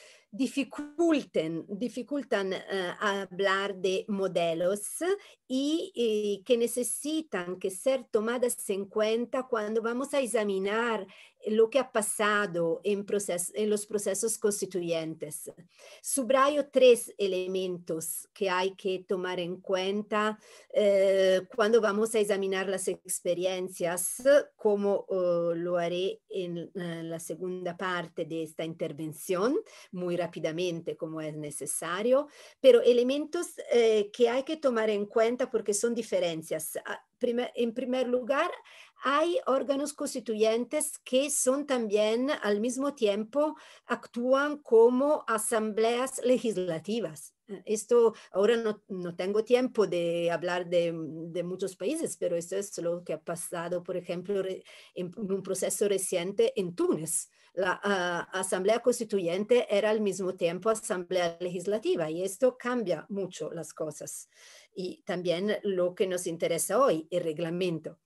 dificultan hablar de modelos y que necesitan que ser tomadas en cuenta cuando vamos a examinar lo que ha pasado en los procesos constituyentes. Subrayo 3 elementos que hay que tomar en cuenta cuando vamos a examinar las experiencias, como lo haré en la segunda parte de esta intervención, muy rápidamente como es necesario, pero elementos que hay que tomar en cuenta porque son diferencias. En primer lugar, hay órganos constituyentes que son también al mismo tiempo actúan como asambleas legislativas. Esto ahora no tengo tiempo de hablar de muchos países, pero esto es lo que ha pasado, por ejemplo, en un proceso reciente en Túnez. La Asamblea Constituyente era al mismo tiempo Asamblea Legislativa y esto cambia mucho las cosas. Y también lo que nos interesa hoy, el reglamento.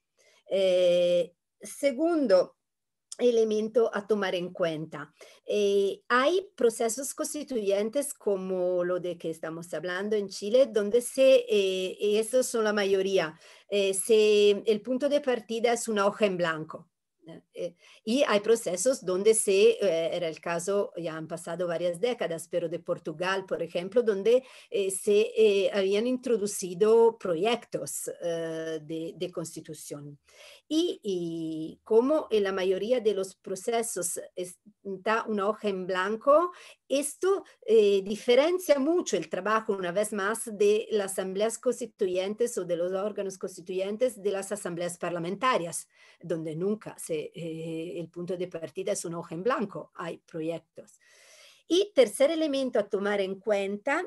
Segundo elemento a tomar en cuenta. Hay procesos constituyentes como lo de que estamos hablando en Chile, donde estos son la mayoría, el punto de partida es una hoja en blanco. Y hay procesos donde era el caso, ya han pasado varias décadas, pero de Portugal, por ejemplo, donde se habían introducido proyectos de constitución. Y como en la mayoría de los procesos está una hoja en blanco, esto diferencia mucho el trabajo, una vez más, de las asambleas constituyentes o de los órganos constituyentes de las asambleas parlamentarias, donde nunca el punto de partida es una hoja en blanco, hay proyectos. Y tercer elemento a tomar en cuenta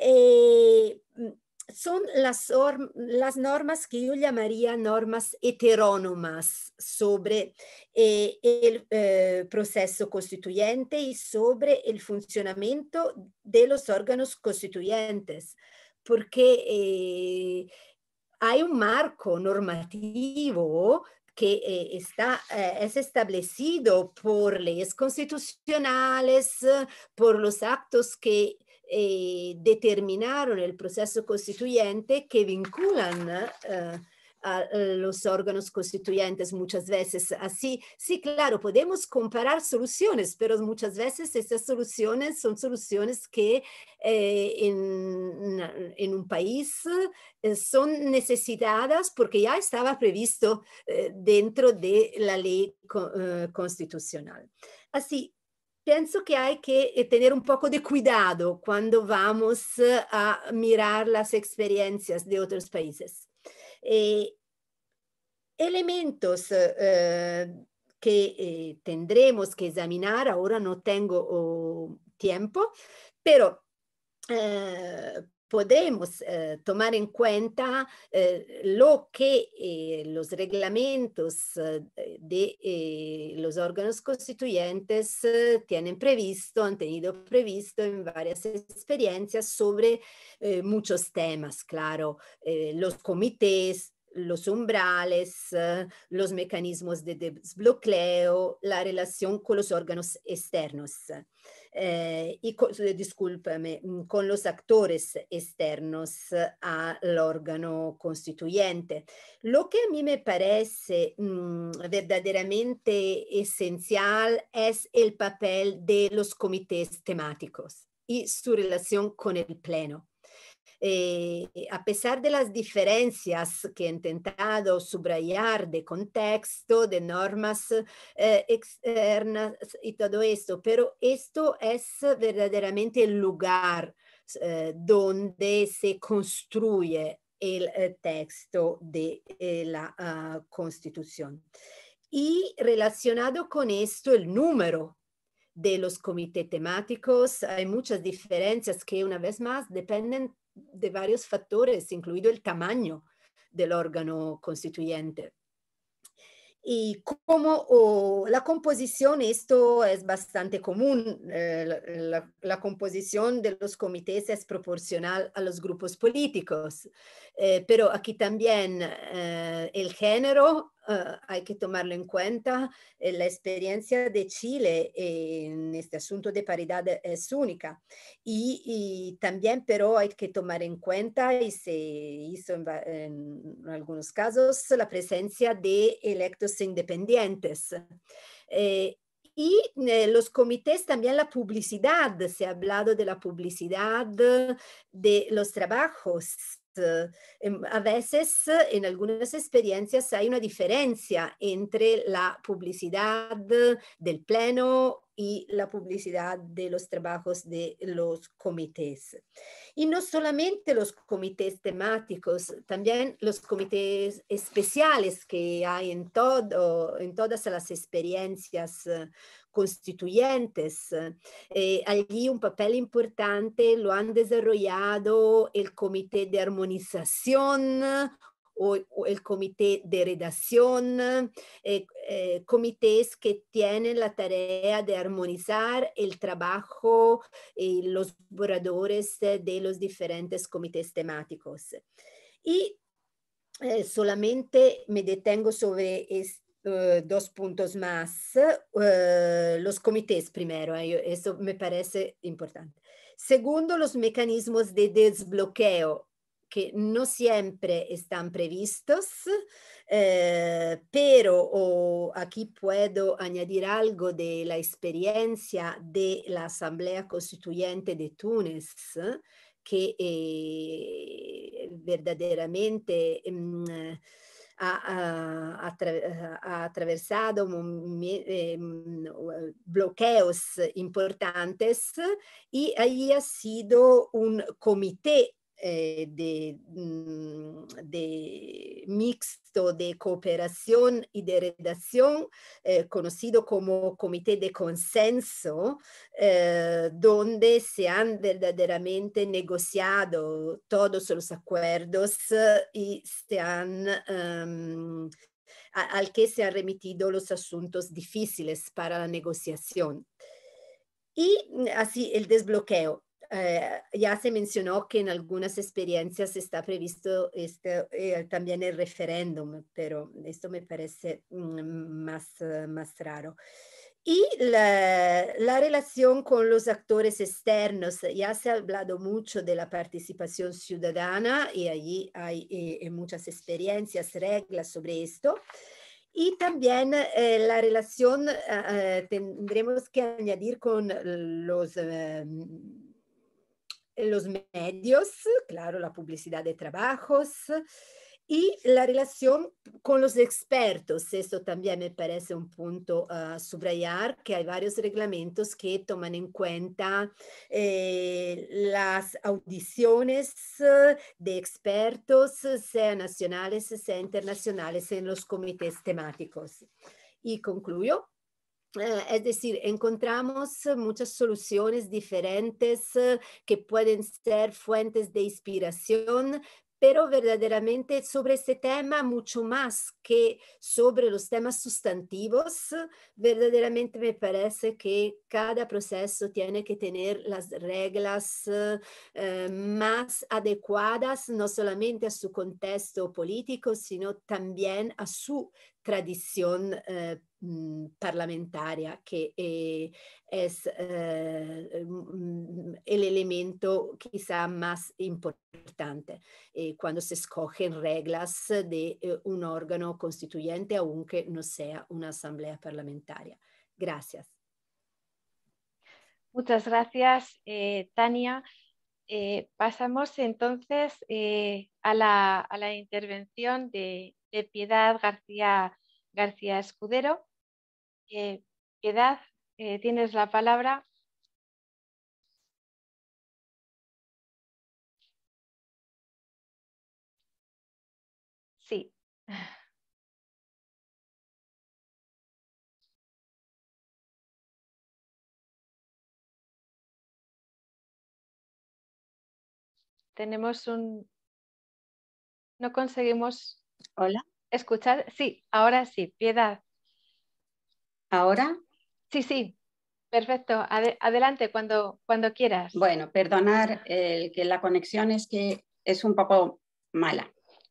son las normas que yo llamaría normas heterónomas sobre el proceso constituyente y sobre el funcionamiento de los órganos constituyentes, porque hay un marco normativo que es establecido por leyes constitucionales, por los actos que determinaron el proceso constituyente que vinculan a los órganos constituyentes muchas veces. Así, sí, claro, podemos comparar soluciones, pero muchas veces estas soluciones son soluciones que en un país son necesitadas porque ya estaba previsto dentro de la ley constitucional. Así, pienso que hay que tener un poco de cuidado cuando vamos a mirar las experiencias de otros países. Elementos que tendremos que examinar, ahora no tengo tiempo, pero podemos tomar en cuenta lo que los reglamentos de los órganos constituyentes han tenido previsto en varias experiencias sobre muchos temas, claro, los comités, los umbrales, los mecanismos de desbloqueo, la relación con los órganos externos. Discúlpame, con los actores externos al órgano constituyente. Lo que a mí me parece verdaderamente esencial es el papel de los comités temáticos y su relación con el Pleno. A pesar de las diferencias que he intentado subrayar de contexto, de normas externas y todo esto, pero esto es verdaderamente el lugar donde se construye el texto de la Constitución. Y relacionado con esto, el número de los comités temáticos, hay muchas diferencias que una vez más dependen de varios factores, incluido el tamaño del órgano constituyente. Y como la composición, esto es bastante común, la composición de los comités es proporcional a los grupos políticos, pero aquí también el género hay que tomarlo en cuenta. La experiencia de Chile en este asunto de paridad es única y también, pero hay que tomar en cuenta, y se hizo en algunos casos, la presencia de electos independientes. Los comités, también la publicidad, se ha hablado de la publicidad de los trabajos. A veces, en algunas experiencias, hay una diferencia entre la publicidad del pleno y la publicidad de los trabajos de los comités. Y no solamente los comités temáticos, también los comités especiales que hay en todas las experiencias constituyentes. Allí un papel importante lo han desarrollado el Comité de Armonización o el Comité de Redacción, comités que tienen la tarea de armonizar el trabajo y los borradores de los diferentes comités temáticos. Y solamente me detengo sobre dos puntos más. Los comités primero, eso me parece importante. Segundo, los mecanismos de desbloqueo, que no siempre están previstos, pero aquí puedo añadir algo de la experiencia de la Asamblea Constituyente de Túnez, que verdaderamente ha atravesado bloqueos importantes, y ahí ha sido un comité de mixto de cooperación y de redacción, conocido como Comité de Consenso, donde se han verdaderamente negociado todos los acuerdos y se han, al que se han remitido los asuntos difíciles para la negociación. Y así el desbloqueo. Ya se mencionó que en algunas experiencias está previsto también el referéndum, pero esto me parece más raro. Y la relación con los actores externos, ya se ha hablado mucho de la participación ciudadana y allí hay muchas experiencias, reglas sobre esto. Y también la relación tendremos que añadir con los medios, claro, la publicidad de trabajos, y la relación con los expertos. Eso también me parece un punto a subrayar, que hay varios reglamentos que toman en cuenta las audiciones de expertos, sea nacionales, sea internacionales, en los comités temáticos. Y concluyo. Es decir, encontramos muchas soluciones diferentes que pueden ser fuentes de inspiración, pero verdaderamente sobre este tema, mucho más que sobre los temas sustantivos, verdaderamente me parece que cada proceso tiene que tener las reglas más adecuadas, no solamente a su contexto político, sino también a su tradición parlamentaria, que es el elemento quizá más importante cuando se escogen reglas de un órgano constituyente, aunque no sea una asamblea parlamentaria. Gracias. Muchas gracias, Tania. Pasamos entonces a la intervención de Piedad García Escudero. Piedad, tienes la palabra. Sí. Tenemos un... No conseguimos... Hola. ¿Escuchar? Sí, ahora sí, Piedad. ¿Ahora? Sí, sí, perfecto. Adelante cuando quieras. Bueno, perdonar que la conexión es que es un poco mala.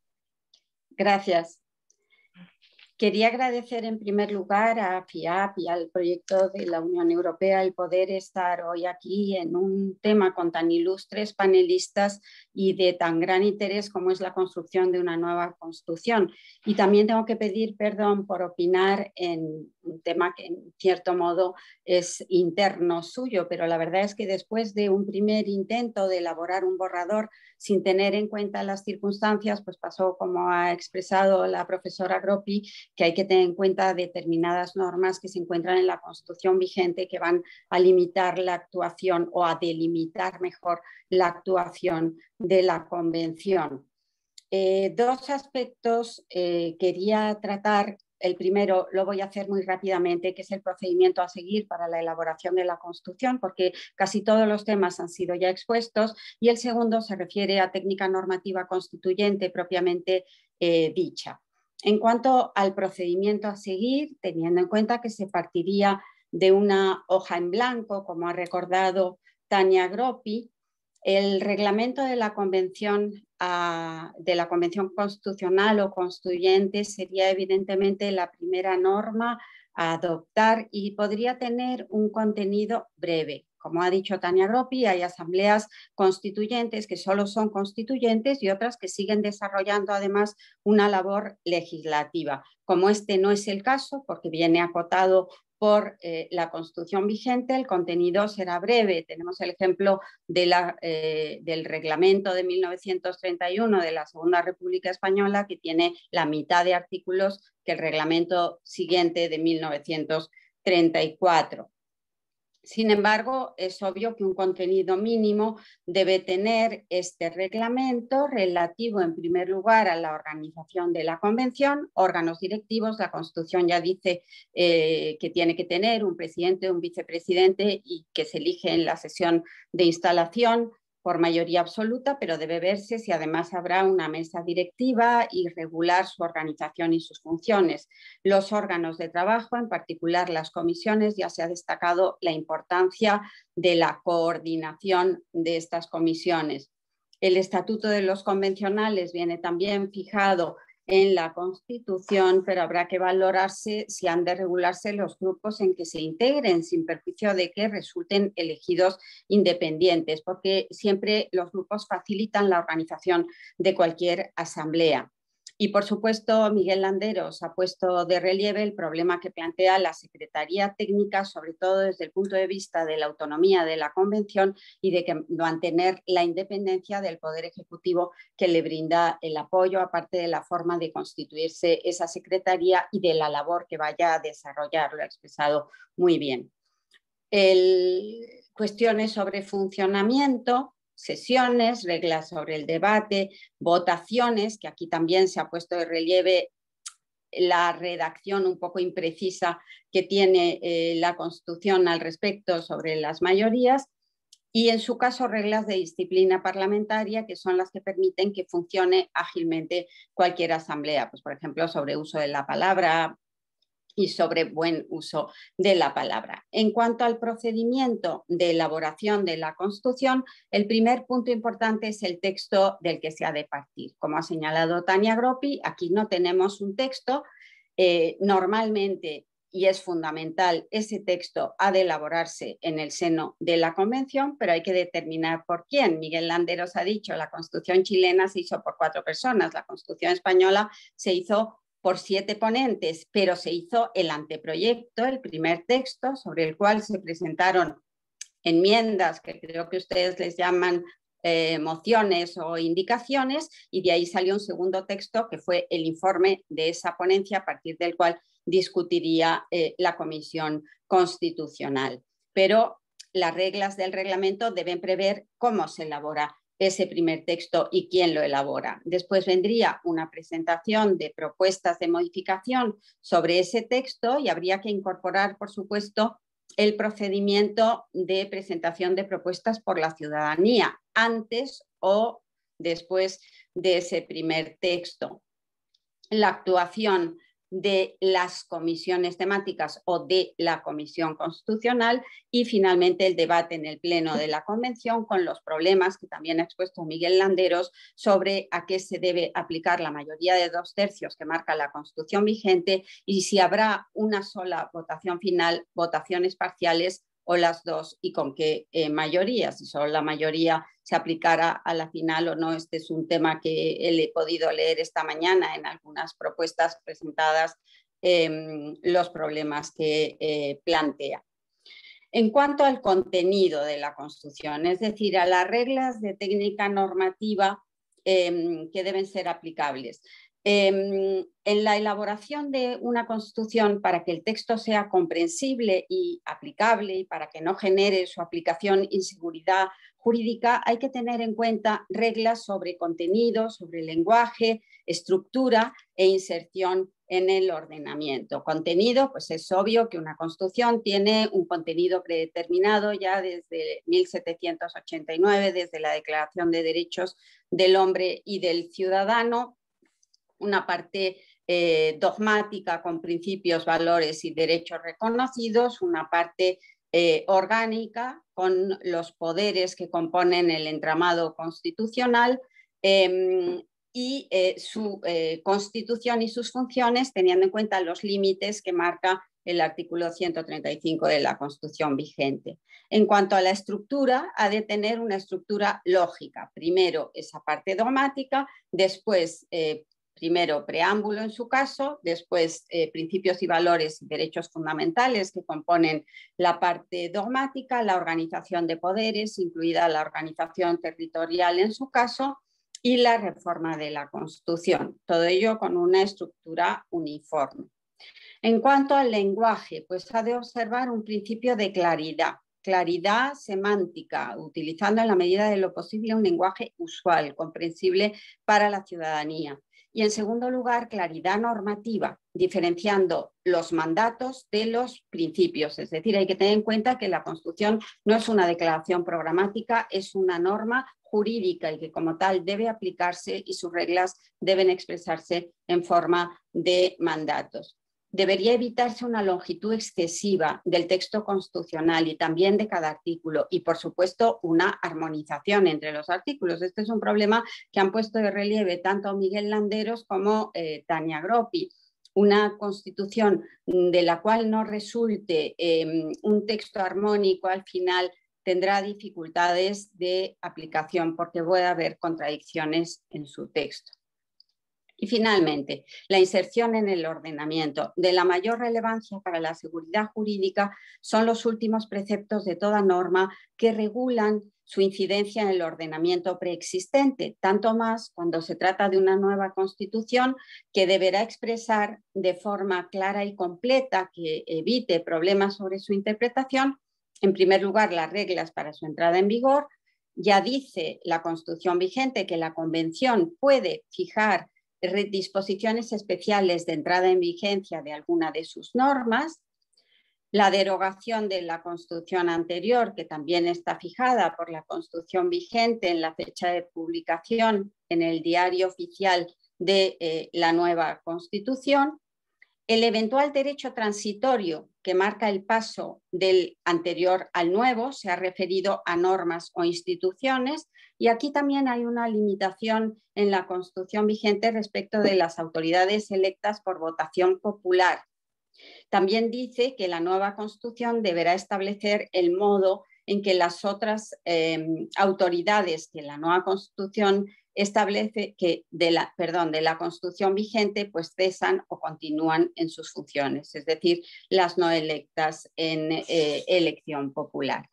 Gracias. Quería agradecer en primer lugar a FIAP y al proyecto de la Unión Europea el poder estar hoy aquí en un tema con tan ilustres panelistas y de tan gran interés como es la construcción de una nueva Constitución. Y también tengo que pedir perdón por opinar en un tema que en cierto modo es interno suyo, pero la verdad es que después de un primer intento de elaborar un borrador sin tener en cuenta las circunstancias, pues pasó, como ha expresado la profesora Groppi, que hay que tener en cuenta determinadas normas que se encuentran en la Constitución vigente que van a limitar la actuación o a delimitar mejor la actuación de la Convención. Dos aspectos quería tratar. El primero lo voy a hacer muy rápidamente, que es el procedimiento a seguir para la elaboración de la Constitución, porque casi todos los temas han sido ya expuestos, y el segundo se refiere a técnica normativa constituyente propiamente dicha. En cuanto al procedimiento a seguir, teniendo en cuenta que se partiría de una hoja en blanco, como ha recordado Tania Groppi, el reglamento de la Convención Constitucional o Constituyente sería evidentemente la primera norma a adoptar y podría tener un contenido breve. Como ha dicho Tania Groppi, hay asambleas constituyentes que solo son constituyentes y otras que siguen desarrollando además una labor legislativa. Como este no es el caso, porque viene acotado por la Constitución vigente, el contenido será breve. Tenemos el ejemplo del reglamento de 1931 de la Segunda República Española, que tiene la mitad de artículos que el reglamento siguiente de 1934. Sin embargo, es obvio que un contenido mínimo debe tener este reglamento relativo, en primer lugar, a la organización de la Convención, órganos directivos. La Constitución ya dice que tiene que tener un presidente, un vicepresidente y que se elige en la sesión de instalación por mayoría absoluta, pero debe verse si además habrá una mesa directiva y regular su organización y sus funciones. Los órganos de trabajo, en particular las comisiones, ya se ha destacado la importancia de la coordinación de estas comisiones. El Estatuto de los Convencionales viene también fijado en la Constitución, pero habrá que valorarse si han de regularse los grupos en que se integren, sin perjuicio de que resulten elegidos independientes, porque siempre los grupos facilitan la organización de cualquier asamblea. Y, por supuesto, Miguel Landeros ha puesto de relieve el problema que plantea la Secretaría Técnica, sobre todo desde el punto de vista de la autonomía de la Convención y de que mantener la independencia del Poder Ejecutivo, que le brinda el apoyo, aparte de la forma de constituirse esa Secretaría y de la labor que vaya a desarrollar. Lo ha expresado muy bien. Cuestiones sobre funcionamiento, sesiones, reglas sobre el debate, votaciones, que aquí también se ha puesto de relieve la redacción un poco imprecisa que tiene la Constitución al respecto sobre las mayorías, y en su caso reglas de disciplina parlamentaria, que son las que permiten que funcione ágilmente cualquier asamblea, pues por ejemplo sobre uso de la palabra y sobre buen uso de la palabra. En cuanto al procedimiento de elaboración de la Constitución, el primer punto importante es el texto del que se ha de partir. Como ha señalado Tania Groppi, aquí no tenemos un texto. Normalmente, y es fundamental, ese texto ha de elaborarse en el seno de la Convención, pero hay que determinar por quién. Miguel Landeros ha dicho, la Constitución chilena se hizo por 4 personas, la Constitución española se hizo por 7 ponentes, pero se hizo el anteproyecto, el primer texto, sobre el cual se presentaron enmiendas, que creo que ustedes les llaman mociones o indicaciones, y de ahí salió un segundo texto que fue el informe de esa ponencia, a partir del cual discutiría la Comisión Constitucional. Pero las reglas del reglamento deben prever cómo se elabora ese primer texto y quién lo elabora. Después vendría una presentación de propuestas de modificación sobre ese texto y habría que incorporar, por supuesto, el procedimiento de presentación de propuestas por la ciudadanía antes o después de ese primer texto. la actuación de las comisiones temáticas o de la Comisión Constitucional y finalmente el debate en el Pleno de la Convención con los problemas que también ha expuesto Miguel Landeros sobre a qué se debe aplicar la mayoría de 2/3 que marca la Constitución vigente y si habrá una sola votación final, votaciones parciales o las dos y con qué mayoría, si solo la mayoría se aplicara a la final o no. Este es un tema que he podido leer esta mañana en algunas propuestas presentadas, los problemas que plantea. En cuanto al contenido de la Constitución, es decir, a las reglas de técnica normativa que deben ser aplicables. En la elaboración de una Constitución, para que el texto sea comprensible y aplicable y para que no genere su aplicación inseguridad jurídica, hay que tener en cuenta reglas sobre contenido, sobre lenguaje, estructura e inserción en el ordenamiento. Contenido, pues es obvio que una Constitución tiene un contenido predeterminado ya desde 1789, desde la Declaración de Derechos del Hombre y del Ciudadano, una parte dogmática con principios, valores y derechos reconocidos, una parte orgánica con los poderes que componen el entramado constitucional y su constitución y sus funciones teniendo en cuenta los límites que marca el artículo 135 de la Constitución vigente. En cuanto a la estructura, ha de tener una estructura lógica. Primero esa parte dogmática, después primero preámbulo en su caso, después principios y valores y derechos fundamentales que componen la parte dogmática, la organización de poderes, incluida la organización territorial en su caso, y la reforma de la Constitución. Todo ello con una estructura uniforme. En cuanto al lenguaje, pues ha de observar un principio de claridad. Claridad semántica, utilizando en la medida de lo posible un lenguaje usual, comprensible para la ciudadanía. Y en segundo lugar, claridad normativa, diferenciando los mandatos de los principios. Es decir, hay que tener en cuenta que la Constitución no es una declaración programática, es una norma jurídica y que como tal debe aplicarse y sus reglas deben expresarse en forma de mandatos. Debería evitarse una longitud excesiva del texto constitucional y también de cada artículo y, por supuesto, una armonización entre los artículos. Este es un problema que han puesto de relieve tanto Miguel Landeros como Tania Groppi. Una Constitución de la cual no resulte un texto armónico al final tendrá dificultades de aplicación porque puede haber contradicciones en su texto. Y finalmente, la inserción en el ordenamiento. De la mayor relevancia para la seguridad jurídica son los últimos preceptos de toda norma que regulan su incidencia en el ordenamiento preexistente, tanto más cuando se trata de una nueva Constitución que deberá expresar de forma clara y completa que evite problemas sobre su interpretación, en primer lugar, las reglas para su entrada en vigor. Ya dice la Constitución vigente que la Convención puede fijar disposiciones especiales de entrada en vigencia de alguna de sus normas, la derogación de la Constitución anterior, que también está fijada por la Constitución vigente en la fecha de publicación en el Diario Oficial de la nueva Constitución, el eventual derecho transitorio que marca el paso del anterior al nuevo se ha referido a normas o instituciones y aquí también hay una limitación en la Constitución vigente respecto de las autoridades electas por votación popular. También dice que la nueva Constitución deberá establecer el modo en que las otras autoridades que la nueva Constitución establece que de la Constitución vigente pues cesan o continúan en sus funciones, es decir, las no electas en elección popular.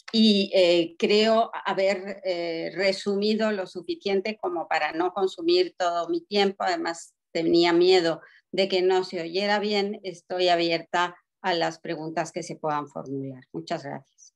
Y creo haber resumido lo suficiente como para no consumir todo mi tiempo. Además, tenía miedo de que no se oyera bien. Estoy abierta a las preguntas que se puedan formular. Muchas gracias.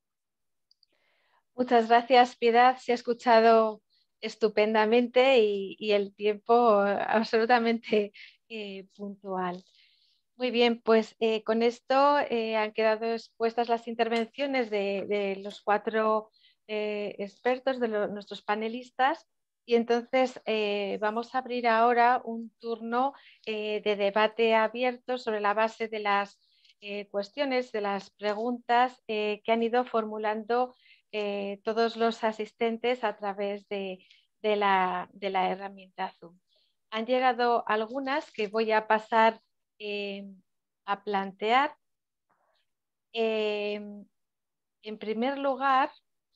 Muchas gracias, Piedad. Se ha escuchado estupendamente y el tiempo absolutamente puntual. Muy bien, pues con esto han quedado expuestas las intervenciones de los 4 expertos, de nuestros panelistas. Y entonces vamos a abrir ahora un turno de debate abierto sobre la base de las cuestiones, de las preguntas que han ido formulando todos los asistentes a través de la herramienta Zoom. Han llegado algunas que voy a pasar a plantear. En primer lugar,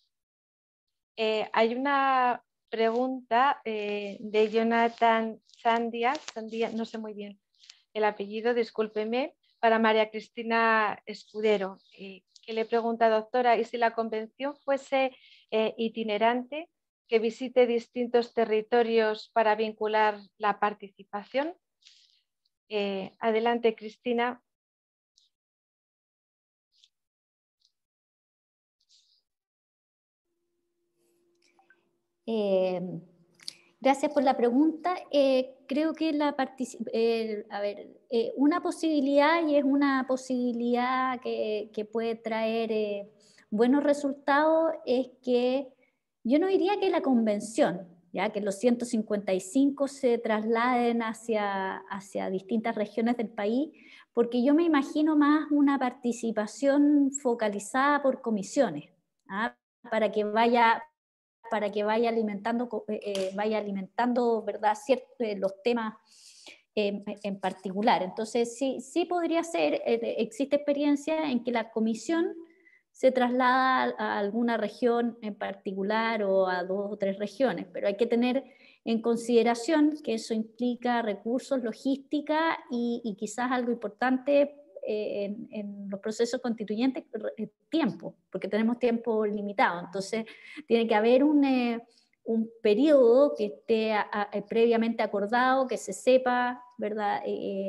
hay una pregunta de Jonathan Sandia, no sé muy bien el apellido, discúlpeme, para María Cristina Escudero, que le pregunta, doctora, ¿y si la convención fuese itinerante, que visite distintos territorios para vincular la participación? Adelante, Cristina. Gracias por la pregunta. Creo que una posibilidad, y es una posibilidad que puede traer buenos resultados, es que yo no diría que la convención, ya que los 155 se trasladen hacia distintas regiones del país, porque yo me imagino más una participación focalizada por comisiones, ¿ah? para que vaya alimentando, ¿verdad?, los temas en particular. Entonces, sí podría ser, existe experiencia en que la comisión se traslada a alguna región en particular o a 2 o 3 regiones, pero hay que tener en consideración que eso implica recursos, logística y quizás algo importante en los procesos constituyentes, tiempo, porque tenemos tiempo limitado. Entonces, tiene que haber un periodo que esté previamente acordado, que se sepa, ¿verdad?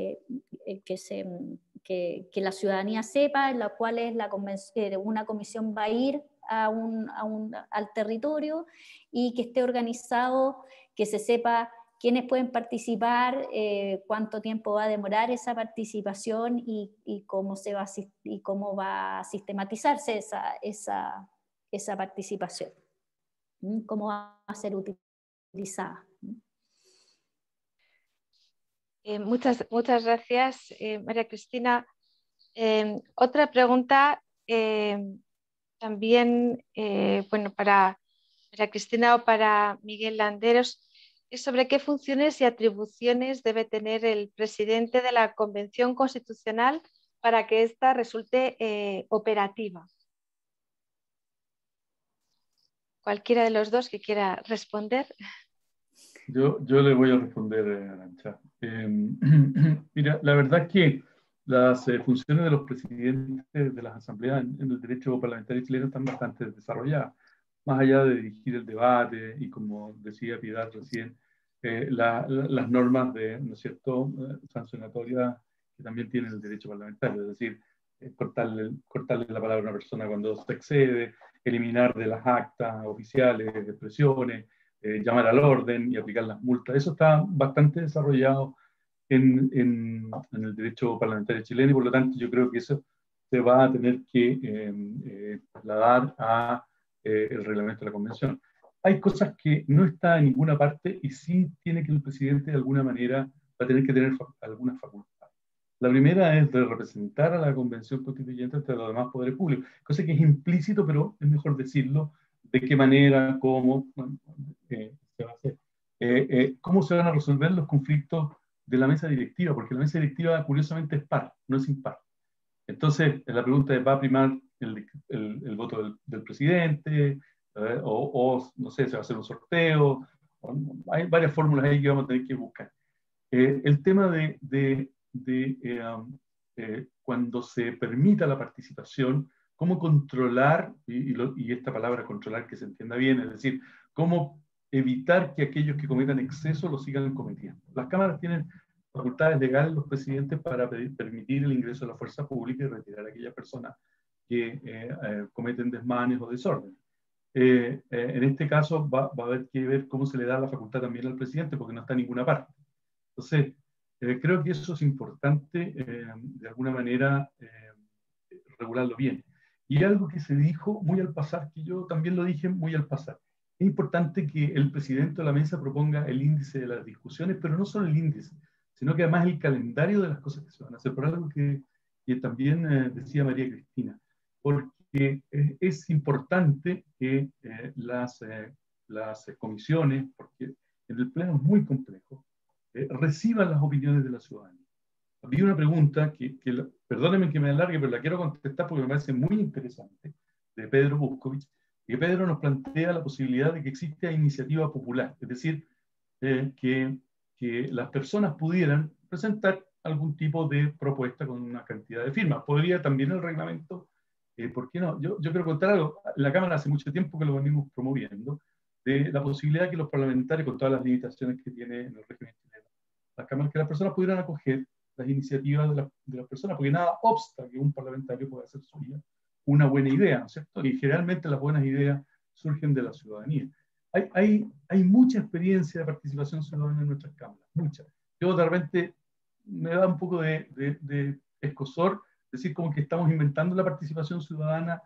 Que la ciudadanía sepa, en la cual es una comisión va a ir al territorio, y que esté organizado, que se sepa quiénes pueden participar, cuánto tiempo va a demorar esa participación y cómo va a sistematizarse esa participación, cómo va a ser utilizada. Muchas gracias, María Cristina. Otra pregunta también, bueno, para María Cristina o para Miguel Landeros, es sobre qué funciones y atribuciones debe tener el presidente de la Convención Constitucional para que ésta resulte operativa. Cualquiera de los dos que quiera responder. Yo le voy a responder, Arantxa. Mira, la verdad es que las funciones de los presidentes de las asambleas en el derecho parlamentario chileno están bastante desarrolladas, más allá de dirigir el debate y, como decía Piedad recién, las normas de, ¿no es cierto?, sancionatorias que también tiene el derecho parlamentario, es decir, cortarle la palabra a una persona cuando se excede, eliminar de las actas oficiales expresiones, llamar al orden y aplicar las multas. Eso está bastante desarrollado en el derecho parlamentario chileno, y por lo tanto yo creo que eso se va a tener que trasladar a el reglamento de la convención. Hay cosas que no está en ninguna parte y sí tiene que el presidente de alguna manera va a tener que tener alguna facultad. La primera es de representar a la convención constituyente ante los demás poderes públicos, cosa que es implícito, pero es mejor decirlo, de qué manera, cómo se va a hacer. ¿Cómo se van a resolver los conflictos de la mesa directiva? Porque la mesa directiva, curiosamente, es par, no es impar. Entonces, la pregunta es, ¿va a primar el voto del presidente? O, no sé, se va a hacer un sorteo. Hay varias fórmulas ahí que vamos a tener que buscar. El tema de cuando se permita la participación, cómo controlar, y esta palabra controlar que se entienda bien, es decir, cómo evitar que aquellos que cometan exceso lo sigan cometiendo. Las cámaras tienen facultades legales, los presidentes, para permitir el ingreso de la fuerza pública y retirar a aquellas personas que cometen desmanes o desórdenes. En este caso va a haber que ver cómo se le da la facultad también al presidente, porque no está en ninguna parte. Entonces, creo que eso es importante, de alguna manera, regularlo bien. Y algo que se dijo muy al pasar, que yo también lo dije muy al pasar, es importante que el presidente de la mesa proponga el índice de las discusiones, pero no solo el índice, sino que además el calendario de las cosas que se van a hacer, por algo que también decía María Cristina, porque es importante que las comisiones, porque en el pleno es muy complejo, reciban las opiniones de la ciudadanía. Había una pregunta perdónenme que me alargue, pero la quiero contestar porque me parece muy interesante, de Pedro Buscovich, que Pedro nos plantea la posibilidad de que exista iniciativa popular, es decir, que las personas pudieran presentar algún tipo de propuesta con una cantidad de firmas. Podría también el reglamento, ¿por qué no? Yo quiero contar algo. La Cámara hace mucho tiempo que lo venimos promoviendo, de la posibilidad de que los parlamentarios, con todas las limitaciones que tiene en el régimen chileno, que las personas pudieran acoger las iniciativas de las personas, porque nada obsta que un parlamentario pueda hacer suya una buena idea, ¿no es cierto? Y generalmente las buenas ideas surgen de la ciudadanía. Hay mucha experiencia de participación ciudadana en nuestras cámaras, mucha. Yo de repente me da un poco de escozor decir como que estamos inventando la participación ciudadana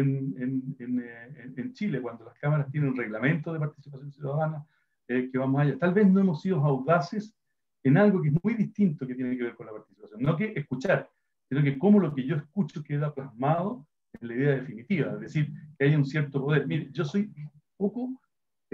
en Chile, cuando las cámaras tienen reglamentos de participación ciudadana que vamos allá. Tal vez no hemos sido audaces en algo que es muy distinto que tiene que ver con la participación. No que escuchar, sino que cómo lo que yo escucho queda plasmado en la idea definitiva, es decir, que haya un cierto poder. Mire, yo soy poco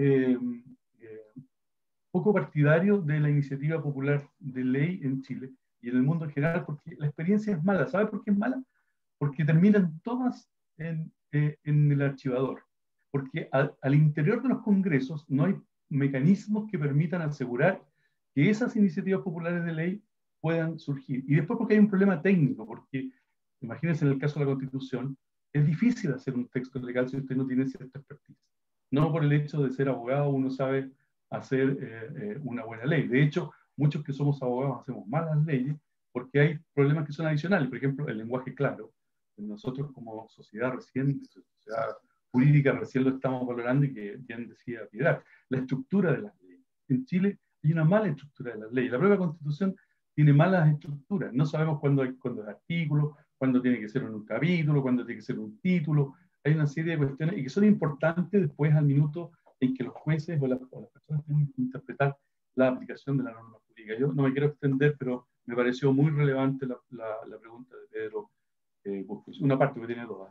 partidario de la iniciativa popular de ley en Chile y en el mundo en general, porque la experiencia es mala. ¿Sabe por qué es mala? Porque terminan todas en el archivador. Porque al interior de los congresos no hay mecanismos que permitan asegurar que esas iniciativas populares de ley puedan surgir. Y después porque hay un problema técnico, porque imagínense en el caso de la Constitución, es difícil hacer un texto legal si usted no tiene cierta expertise. No por el hecho de ser abogado uno sabe hacer una buena ley. De hecho, muchos que somos abogados hacemos malas leyes porque hay problemas que son adicionales. Por ejemplo, el lenguaje claro. Nosotros como sociedad jurídica recién lo estamos valorando y que bien decía Piedad. La estructura de las leyes. En Chile hay una mala estructura de las leyes. La propia Constitución tiene malas estructuras. No sabemos cuándo es artículo, cuándo tiene que ser en un capítulo, cuándo tiene que ser un título. Hay una serie de cuestiones y que son importantes después al minuto en que los jueces o las personas tienen que interpretar la aplicación de la norma jurídica. Yo no me quiero extender, pero me pareció muy relevante la pregunta de Pedro Buscovich. Una parte que tiene dos.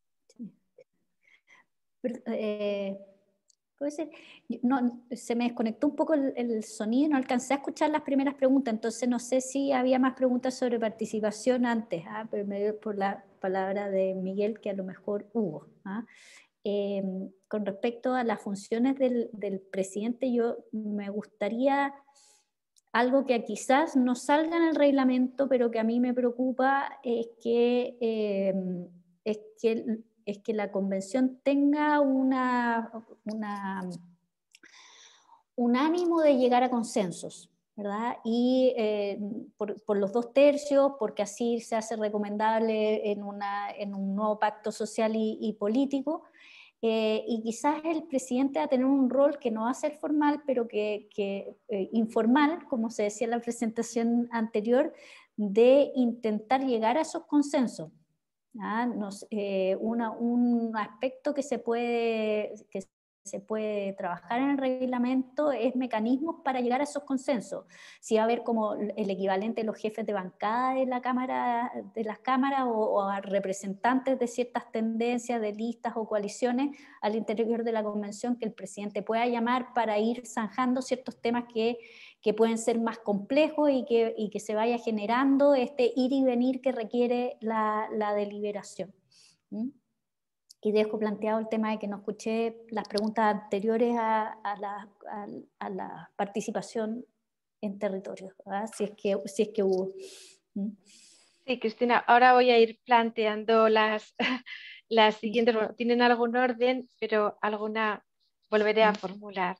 Puede ser. No, se me desconectó un poco el sonido, no alcancé a escuchar las primeras preguntas, entonces no sé si había más preguntas sobre participación antes, pero me dio por la palabra de Miguel que a lo mejor hubo. Con respecto a las funciones del presidente, yo me gustaría algo que quizás no salga en el reglamento, pero que a mí me preocupa, es que la convención tenga un ánimo de llegar a consensos, ¿verdad? Y por los 2/3, porque así se hace recomendable en un nuevo pacto social y político. Y quizás el presidente va a tener un rol que no va a ser formal, pero que informal, como se decía en la presentación anterior, de intentar llegar a esos consensos. Un aspecto que se puede trabajar en el reglamento es mecanismos para llegar a esos consensos. Si va a haber como el equivalente de los jefes de bancada de las cámaras o a representantes de ciertas tendencias, de listas o coaliciones al interior de la convención que el presidente pueda llamar para ir zanjando ciertos temas que pueden ser más complejos y que se vaya generando este ir y venir que requiere la deliberación. Y dejo planteado el tema de que no escuché las preguntas anteriores a la participación en territorios, ¿verdad? Si es que hubo. Sí, Cristina, ahora voy a ir planteando las siguientes. Bueno, tienen algún orden, pero alguna volveré a formular.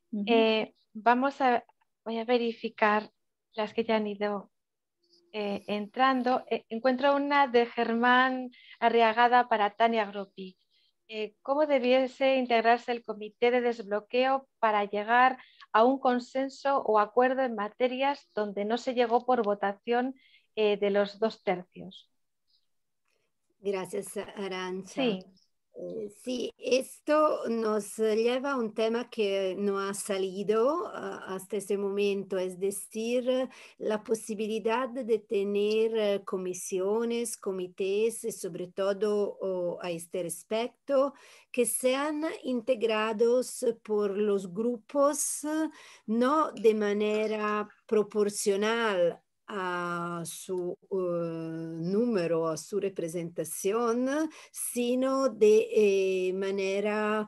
Voy a verificar las que ya han ido entrando. Encuentro una de Germán Arriagada para Tania Gropi. ¿Cómo debiese integrarse el comité de desbloqueo para llegar a un consenso o acuerdo en materias donde no se llegó por votación de los 2/3? Gracias, Arantxa. Sí. Sí, esto nos lleva a un tema que no ha salido hasta este momento, es decir, la posibilidad de tener comisiones, comités y sobre todo a este respecto, que sean integrados por los grupos, no de manera proporcional a su número, a su representación, sino de manera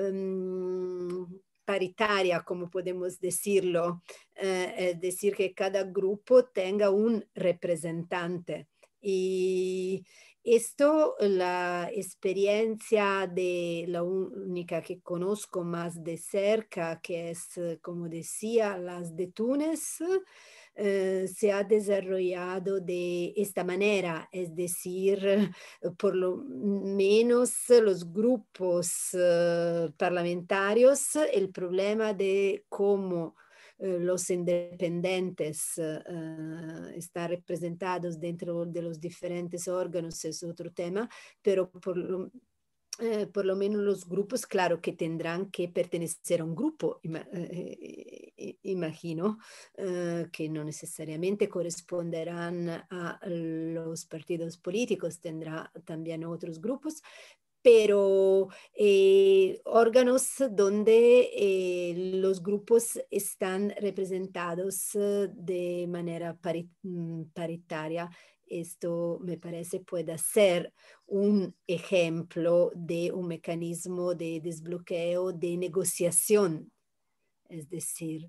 paritaria, como podemos decirlo, es decir, que cada grupo tenga un representante. Y esto, la experiencia de la única que conozco más de cerca, que es, como decía, las de Túnez, se ha desarrollado de esta manera, es decir, por lo menos los grupos parlamentarios, el problema de cómo los independientes están representados dentro de los diferentes órganos es otro tema, pero por lo menos los grupos, claro que tendrán que pertenecer a un grupo, imagino, que no necesariamente corresponderán a los partidos políticos, tendrá también otros grupos, pero órganos donde los grupos están representados de manera paritaria. Esto me parece puede ser un ejemplo de un mecanismo de desbloqueo, de negociación. Es decir,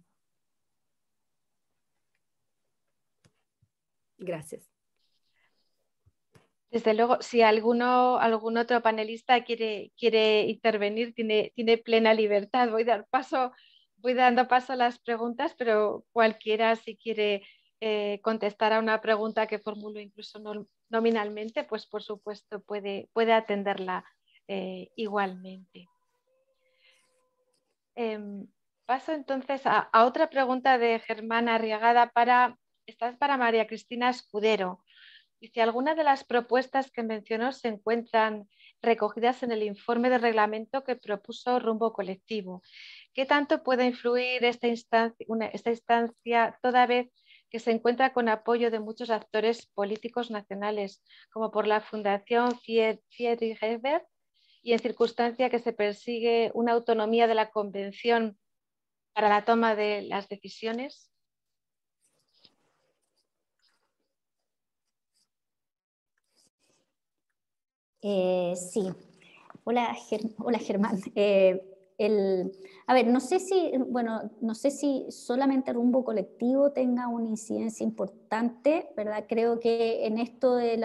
gracias. Desde luego, si algún otro panelista quiere intervenir, tiene plena libertad. Voy dando paso a las preguntas, pero cualquiera si quiere contestar a una pregunta que formulo incluso nominalmente, pues por supuesto puede atenderla igualmente. Paso entonces a otra pregunta de Germán Arriagada esta es para María Cristina Escudero. Dice, ¿algunas de las propuestas que mencionó se encuentran recogidas en el informe de reglamento que propuso Rumbo Colectivo? ¿Qué tanto puede influir esta instancia toda vez que se encuentra con apoyo de muchos actores políticos nacionales, como por la Fundación Friedrich Ebert, y en circunstancia que se persigue una autonomía de la Convención para la toma de las decisiones? Sí. Hola, hola Germán. A ver, no sé si solamente Rumbo Colectivo tenga una incidencia importante, ¿verdad? Creo que en esto de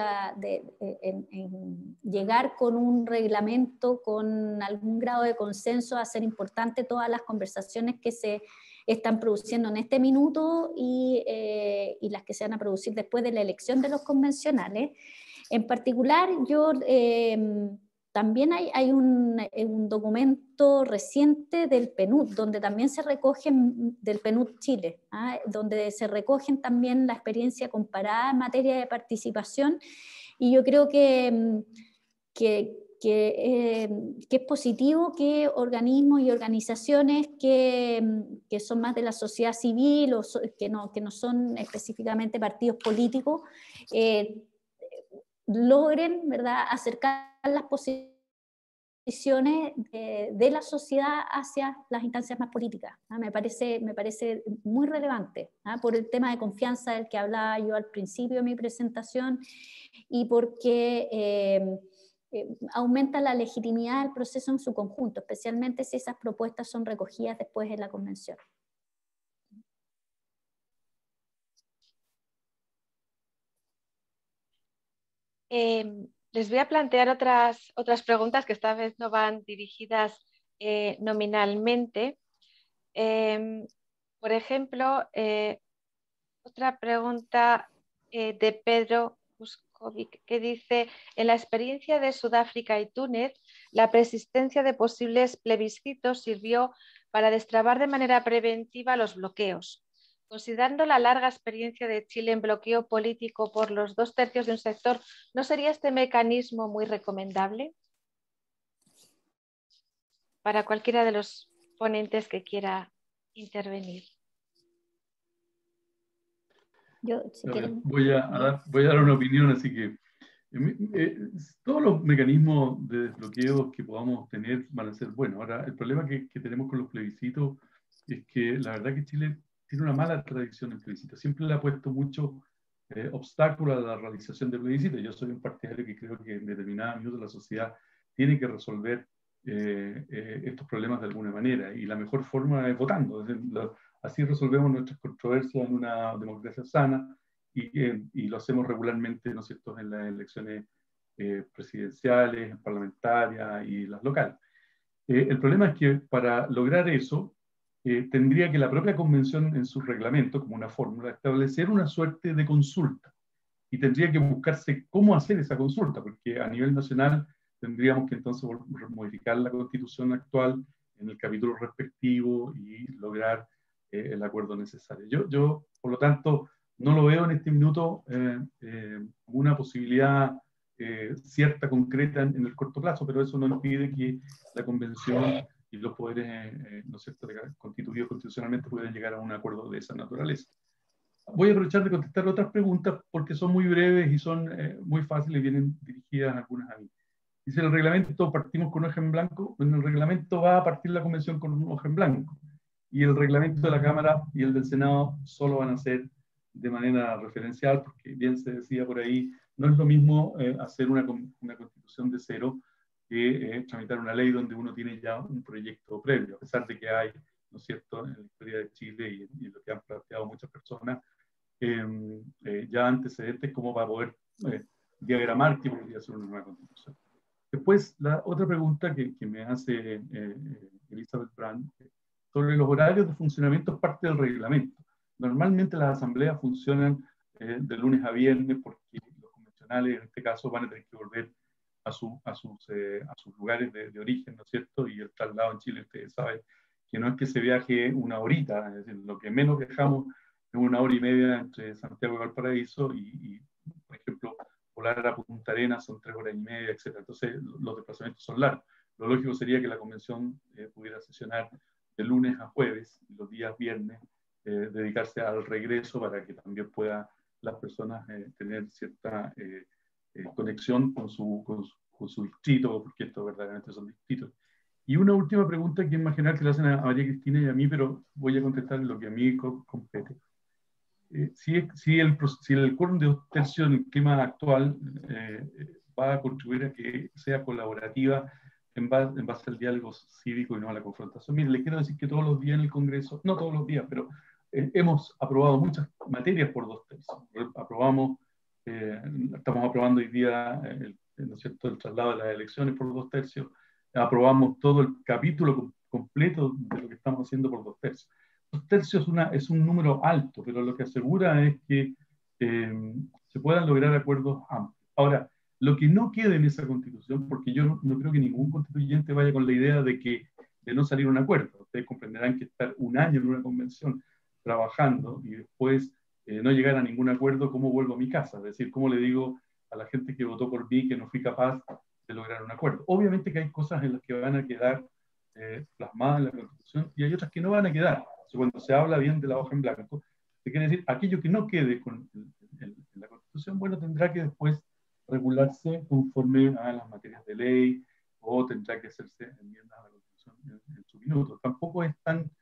en llegar con un reglamento con algún grado de consenso va a ser importante todas las conversaciones que se están produciendo en este minuto y las que se van a producir después de la elección de los convencionales. En particular, yo también hay un documento reciente del PNUD, donde también se recogen, del PNUD Chile, donde se recogen también la experiencia comparada en materia de participación, y yo creo que es positivo que organismos y organizaciones que son más de la sociedad civil o que no son específicamente partidos políticos, logren, ¿verdad?, acercar las posiciones de la sociedad hacia las instancias más políticas. Me parece muy relevante, por el tema de confianza del que hablaba yo al principio de mi presentación y porque aumenta la legitimidad del proceso en su conjunto, especialmente si esas propuestas son recogidas después en la convención. Les voy a plantear otras preguntas que esta vez no van dirigidas nominalmente. Por ejemplo, otra pregunta de Pedro Uskovic, que dice, en la experiencia de Sudáfrica y Túnez, la persistencia de posibles plebiscitos sirvió para destrabar de manera preventiva los bloqueos. Considerando la larga experiencia de Chile en bloqueo político por los 2/3 de un sector, ¿no sería este mecanismo muy recomendable? para cualquiera de los ponentes que quiera intervenir. Yo, si quieren... voy a dar una opinión, así que todos los mecanismos de desbloqueo que podamos tener van a ser buenos. Ahora, el problema que tenemos con los plebiscitos es que la verdad que Chile tiene una mala tradición en plebiscitos. Siempre le ha puesto mucho obstáculo a la realización de plebiscitos. Yo soy un partidario que creo que en determinada minuto la sociedad tiene que resolver estos problemas de alguna manera, y la mejor forma es votando. Es decir, así resolvemos nuestras controversias en una democracia sana, y lo hacemos regularmente, ¿no es cierto?, en las elecciones presidenciales, parlamentarias y las locales. El problema es que para lograr eso, tendría que la propia convención en su reglamento, como una fórmula, establecer una suerte de consulta, y tendría que buscarse cómo hacer esa consulta, porque a nivel nacional tendríamos que entonces modificar la constitución actual en el capítulo respectivo y lograr el acuerdo necesario. Yo, por lo tanto, no lo veo en este minuto como una posibilidad cierta, concreta en el corto plazo, pero eso no impide que la convención y los poderes ¿no es cierto?, constituidos constitucionalmente puedan llegar a un acuerdo de esa naturaleza. Voy a aprovechar de contestar otras preguntas porque son muy breves y son muy fáciles y vienen dirigidas algunas a mí. Dice, el reglamento, partimos con hoja en blanco. En el reglamento va a partir la convención con un hoja en blanco, y el reglamento de la Cámara y el del Senado solo van a ser de manera referencial, porque bien se decía por ahí, no es lo mismo hacer una constitución de cero que tramitar una ley donde uno tiene ya un proyecto previo, a pesar de que hay, ¿no es cierto?, en la historia de Chile y lo que han planteado muchas personas, ya antecedentes como para poder diagramar qué podría ser una nueva constitución. Después, la otra pregunta que me hace Elizabeth Brand, sobre los horarios de funcionamiento, es parte del reglamento. Normalmente las asambleas funcionan de lunes a viernes, porque los convencionales en este caso van a tener que volver a sus lugares de origen, ¿no es cierto? Y el traslado en Chile, ustedes saben que no es que se viaje una horita, es decir, lo que menos viajamos es 1 hora y media entre Santiago y Valparaíso, y por ejemplo, volar a Punta Arenas son 3 horas y media, etc. Entonces, los desplazamientos son largos. Lo lógico sería que la convención pudiera sesionar de lunes a jueves, y los días viernes dedicarse al regreso, para que también puedan las personas tener cierta conexión con su distrito, porque estos verdaderamente son distritos. Y una última pregunta, que es más general, que le hacen a María Cristina y a mí, pero voy a contestar lo que a mí compete. Si el quórum de 2/3 en el clima actual va a contribuir a que sea colaborativa en base al diálogo cívico y no a la confrontación. Mire, le quiero decir que todos los días en el Congreso, no todos los días, pero hemos aprobado muchas materias por 2/3. Estamos aprobando hoy día ¿no es cierto?, el traslado de las elecciones por 2/3. Aprobamos todo el capítulo completo de lo que estamos haciendo por 2/3. 2/3 es un número alto, pero lo que asegura es que se puedan lograr acuerdos amplios. Ahora, lo que no quede en esa constitución, porque yo no creo que ningún constituyente vaya con la idea de no salir a un acuerdo. Ustedes comprenderán que estar 1 año en una convención trabajando y después no llegar a ningún acuerdo, ¿cómo vuelvo a mi casa? Es decir, ¿cómo le digo a la gente que votó por mí que no fui capaz de lograr un acuerdo? Obviamente que hay cosas en las que van a quedar plasmadas en la Constitución, y hay otras que no van a quedar. Cuando se habla bien de la hoja en blanco, se quiere decir aquello que no quede en la Constitución, bueno, tendrá que después regularse conforme a las materias de ley, o tendrá que hacerse enmiendas a la Constitución en su minuto. Tampoco es tan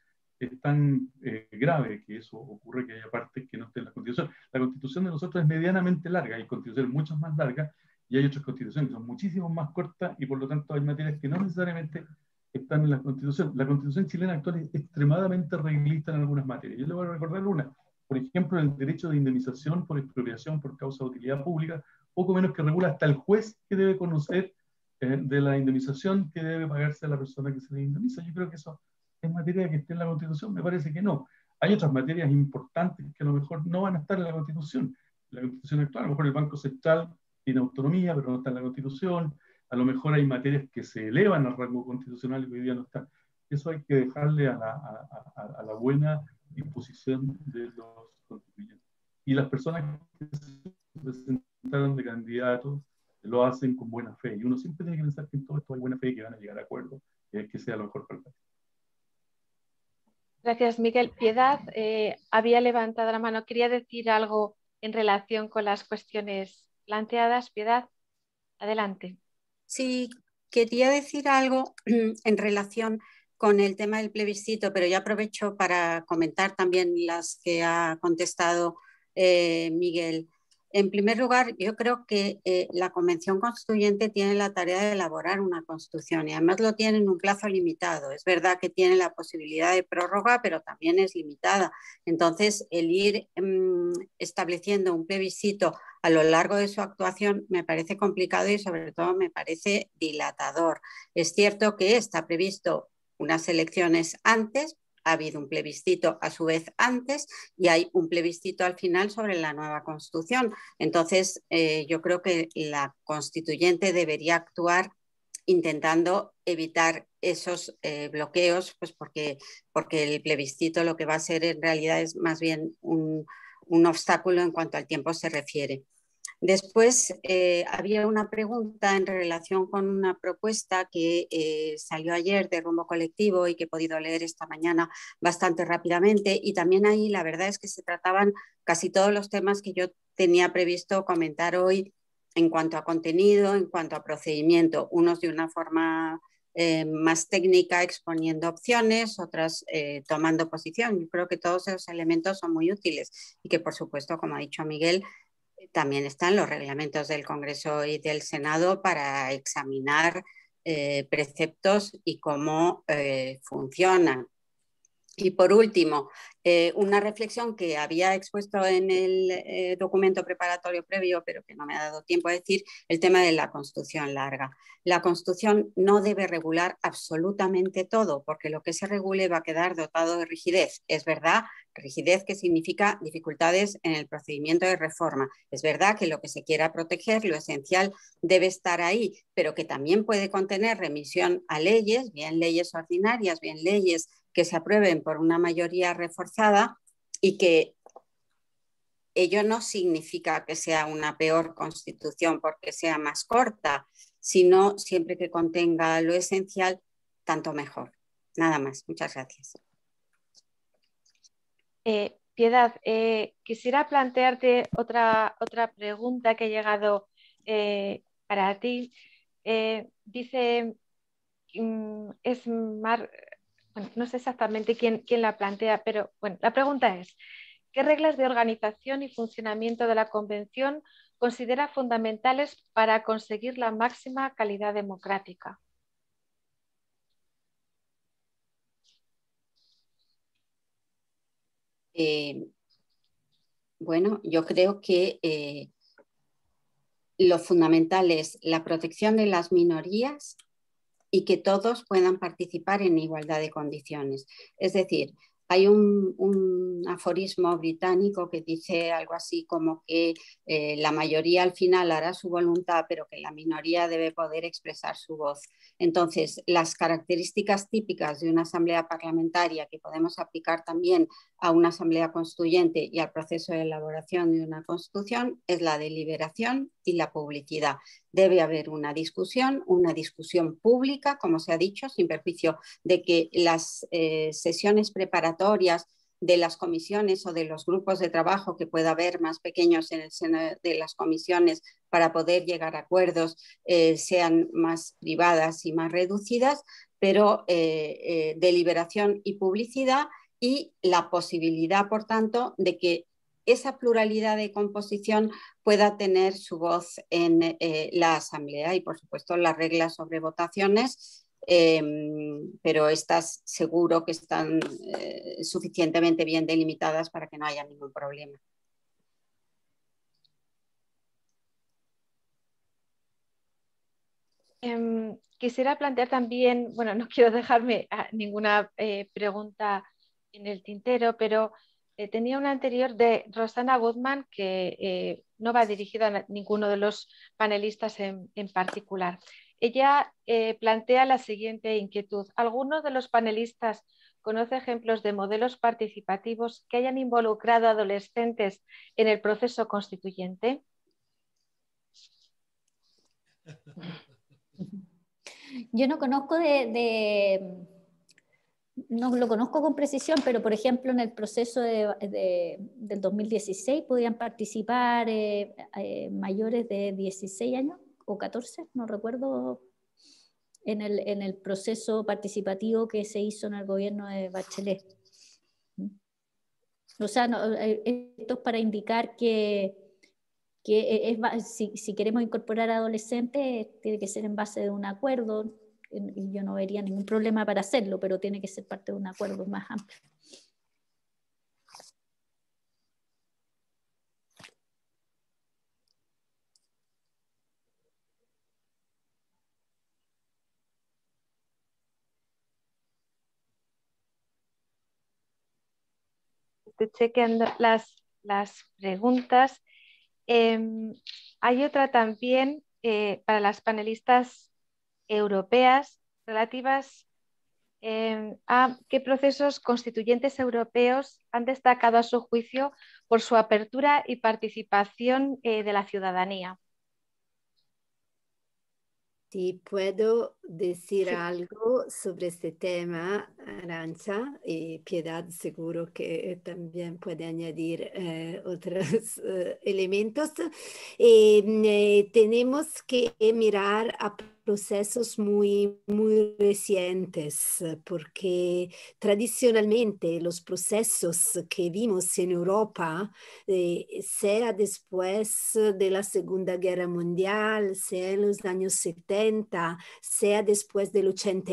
grave que eso ocurra, que haya partes que no estén en la Constitución. La Constitución de nosotros es medianamente larga, hay constituciones mucho más largas, y hay otras constituciones que son muchísimo más cortas, y por lo tanto hay materias que no necesariamente están en la Constitución. La Constitución chilena actual es extremadamente reglista en algunas materias. Yo le voy a recordar una. Por ejemplo, el derecho de indemnización por expropiación por causa de utilidad pública, poco menos que regula hasta el juez que debe conocer de la indemnización que debe pagarse a la persona que se le indemniza. Yo creo que eso es materia que esté en la Constitución. Me parece que no. Hay otras materias importantes que a lo mejor no van a estar en la Constitución actual. A lo mejor el Banco Central tiene autonomía, pero no está en la Constitución. A lo mejor hay materias que se elevan al rango constitucional y que hoy día no están. Eso hay que dejarle a la buena disposición de los constituyentes. Y las personas que se presentaron de candidatos lo hacen con buena fe. Y uno siempre tiene que pensar que en todo esto hay buena fe y que van a llegar a acuerdos que sea lo mejor para el país. Gracias, Miguel. Piedad había levantado la mano. Quería decir algo en relación con las cuestiones planteadas. Piedad, adelante. Sí, quería decir algo en relación con el tema del plebiscito, pero ya aprovecho para comentar también las que ha contestado Miguel. En primer lugar, yo creo que la Convención Constituyente tiene la tarea de elaborar una constitución y además lo tiene en un plazo limitado. Es verdad que tiene la posibilidad de prórroga, pero también es limitada. Entonces, el ir estableciendo un plebiscito a lo largo de su actuación me parece complicado y sobre todo me parece dilatador. Es cierto que está previsto unas elecciones antes, ha habido un plebiscito a su vez antes y hay un plebiscito al final sobre la nueva Constitución. Entonces, yo creo que la constituyente debería actuar intentando evitar esos bloqueos, pues porque el plebiscito lo que va a ser en realidad es más bien un obstáculo en cuanto al tiempo se refiere. Después había una pregunta en relación con una propuesta que salió ayer de Rumbo Colectivo y que he podido leer esta mañana bastante rápidamente, y también ahí la verdad es que se trataban casi todos los temas que yo tenía previsto comentar hoy en cuanto a contenido, en cuanto a procedimiento, unos de una forma más técnica exponiendo opciones, otras tomando posición. Yo creo que todos esos elementos son muy útiles y que, por supuesto, como ha dicho Miguel, también están los reglamentos del Congreso y del Senado para examinar preceptos y cómo funcionan. Y por último, una reflexión que había expuesto en el documento preparatorio previo, pero que no me ha dado tiempo a decir, el tema de la Constitución larga. La Constitución no debe regular absolutamente todo, porque lo que se regule va a quedar dotado de rigidez. Es verdad, rigidez que significa dificultades en el procedimiento de reforma. Es verdad que lo que se quiera proteger, lo esencial, debe estar ahí, pero que también puede contener remisión a leyes, bien leyes ordinarias, bien leyes que se aprueben por una mayoría reforzada, y que ello no significa que sea una peor constitución porque sea más corta, sino siempre que contenga lo esencial, tanto mejor. Nada más. Muchas gracias. Piedad, quisiera plantearte otra pregunta que ha llegado para ti. Dice, es Mar... Bueno, no sé exactamente quién la plantea, pero bueno, la pregunta es, ¿qué reglas de organización y funcionamiento de la Convención considera fundamentales para conseguir la máxima calidad democrática? Bueno, yo creo que lo fundamental es la protección de las minorías y que todos puedan participar en igualdad de condiciones. Es decir, hay un aforismo británico que dice algo así como que la mayoría al final hará su voluntad, pero que la minoría debe poder expresar su voz. Entonces, las características típicas de una asamblea parlamentaria que podemos aplicar también a una asamblea constituyente y al proceso de elaboración de una constitución es la deliberación y la publicidad. Debe haber una discusión pública, como se ha dicho, sin perjuicio de que las sesiones preparatorias de las comisiones o de los grupos de trabajo que pueda haber más pequeños en el seno de las comisiones para poder llegar a acuerdos sean más privadas y más reducidas, pero deliberación y publicidad, y la posibilidad, por tanto, de que esa pluralidad de composición pueda tener su voz en la Asamblea, y, por supuesto, las reglas sobre votaciones, pero estas seguro que están suficientemente bien delimitadas para que no haya ningún problema. Quisiera plantear también, bueno, no quiero dejarme ninguna pregunta en el tintero, pero tenía una anterior de Rosana Guzmán que no va dirigida a ninguno de los panelistas en particular. Ella plantea la siguiente inquietud. ¿Alguno de los panelistas conoce ejemplos de modelos participativos que hayan involucrado a adolescentes en el proceso constituyente? Yo no conozco no lo conozco con precisión, pero por ejemplo en el proceso del 2016 podían participar mayores de 16 años o 14, no recuerdo, en el proceso participativo que se hizo en el gobierno de Bachelet. O sea, esto es para indicar que si queremos incorporar a adolescentes, tiene que ser en base de un acuerdo. Y yo no vería ningún problema para hacerlo, pero tiene que ser parte de un acuerdo más amplio. Estoy chequeando las preguntas. Hay otra también para las panelistas europeas relativas a qué procesos constituyentes europeos han destacado a su juicio por su apertura y participación de la ciudadanía. Si puedo decir Sí. algo sobre este tema, Arantxa, y Piedad seguro que también puede añadir otros elementos. Tenemos que mirar a procesos muy recientes, porque tradicionalmente los procesos que vimos en Europa, sea después de la Segunda Guerra Mundial, sea en los años 70, sea después del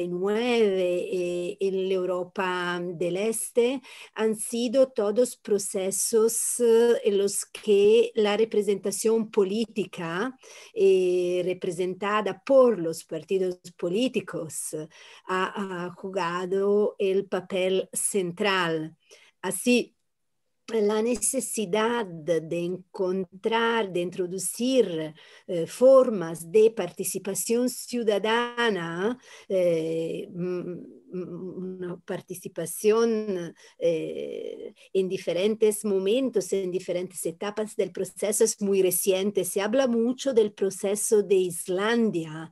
89 en la Europa del Este, han sido todos procesos en los que la representación política representada por los partidos políticos ha jugado el papel central. Así, la necesidad de encontrar, de introducir formas de participación ciudadana, una participación en diferentes momentos, en diferentes etapas del proceso es muy reciente. Se habla mucho del proceso de Islandia,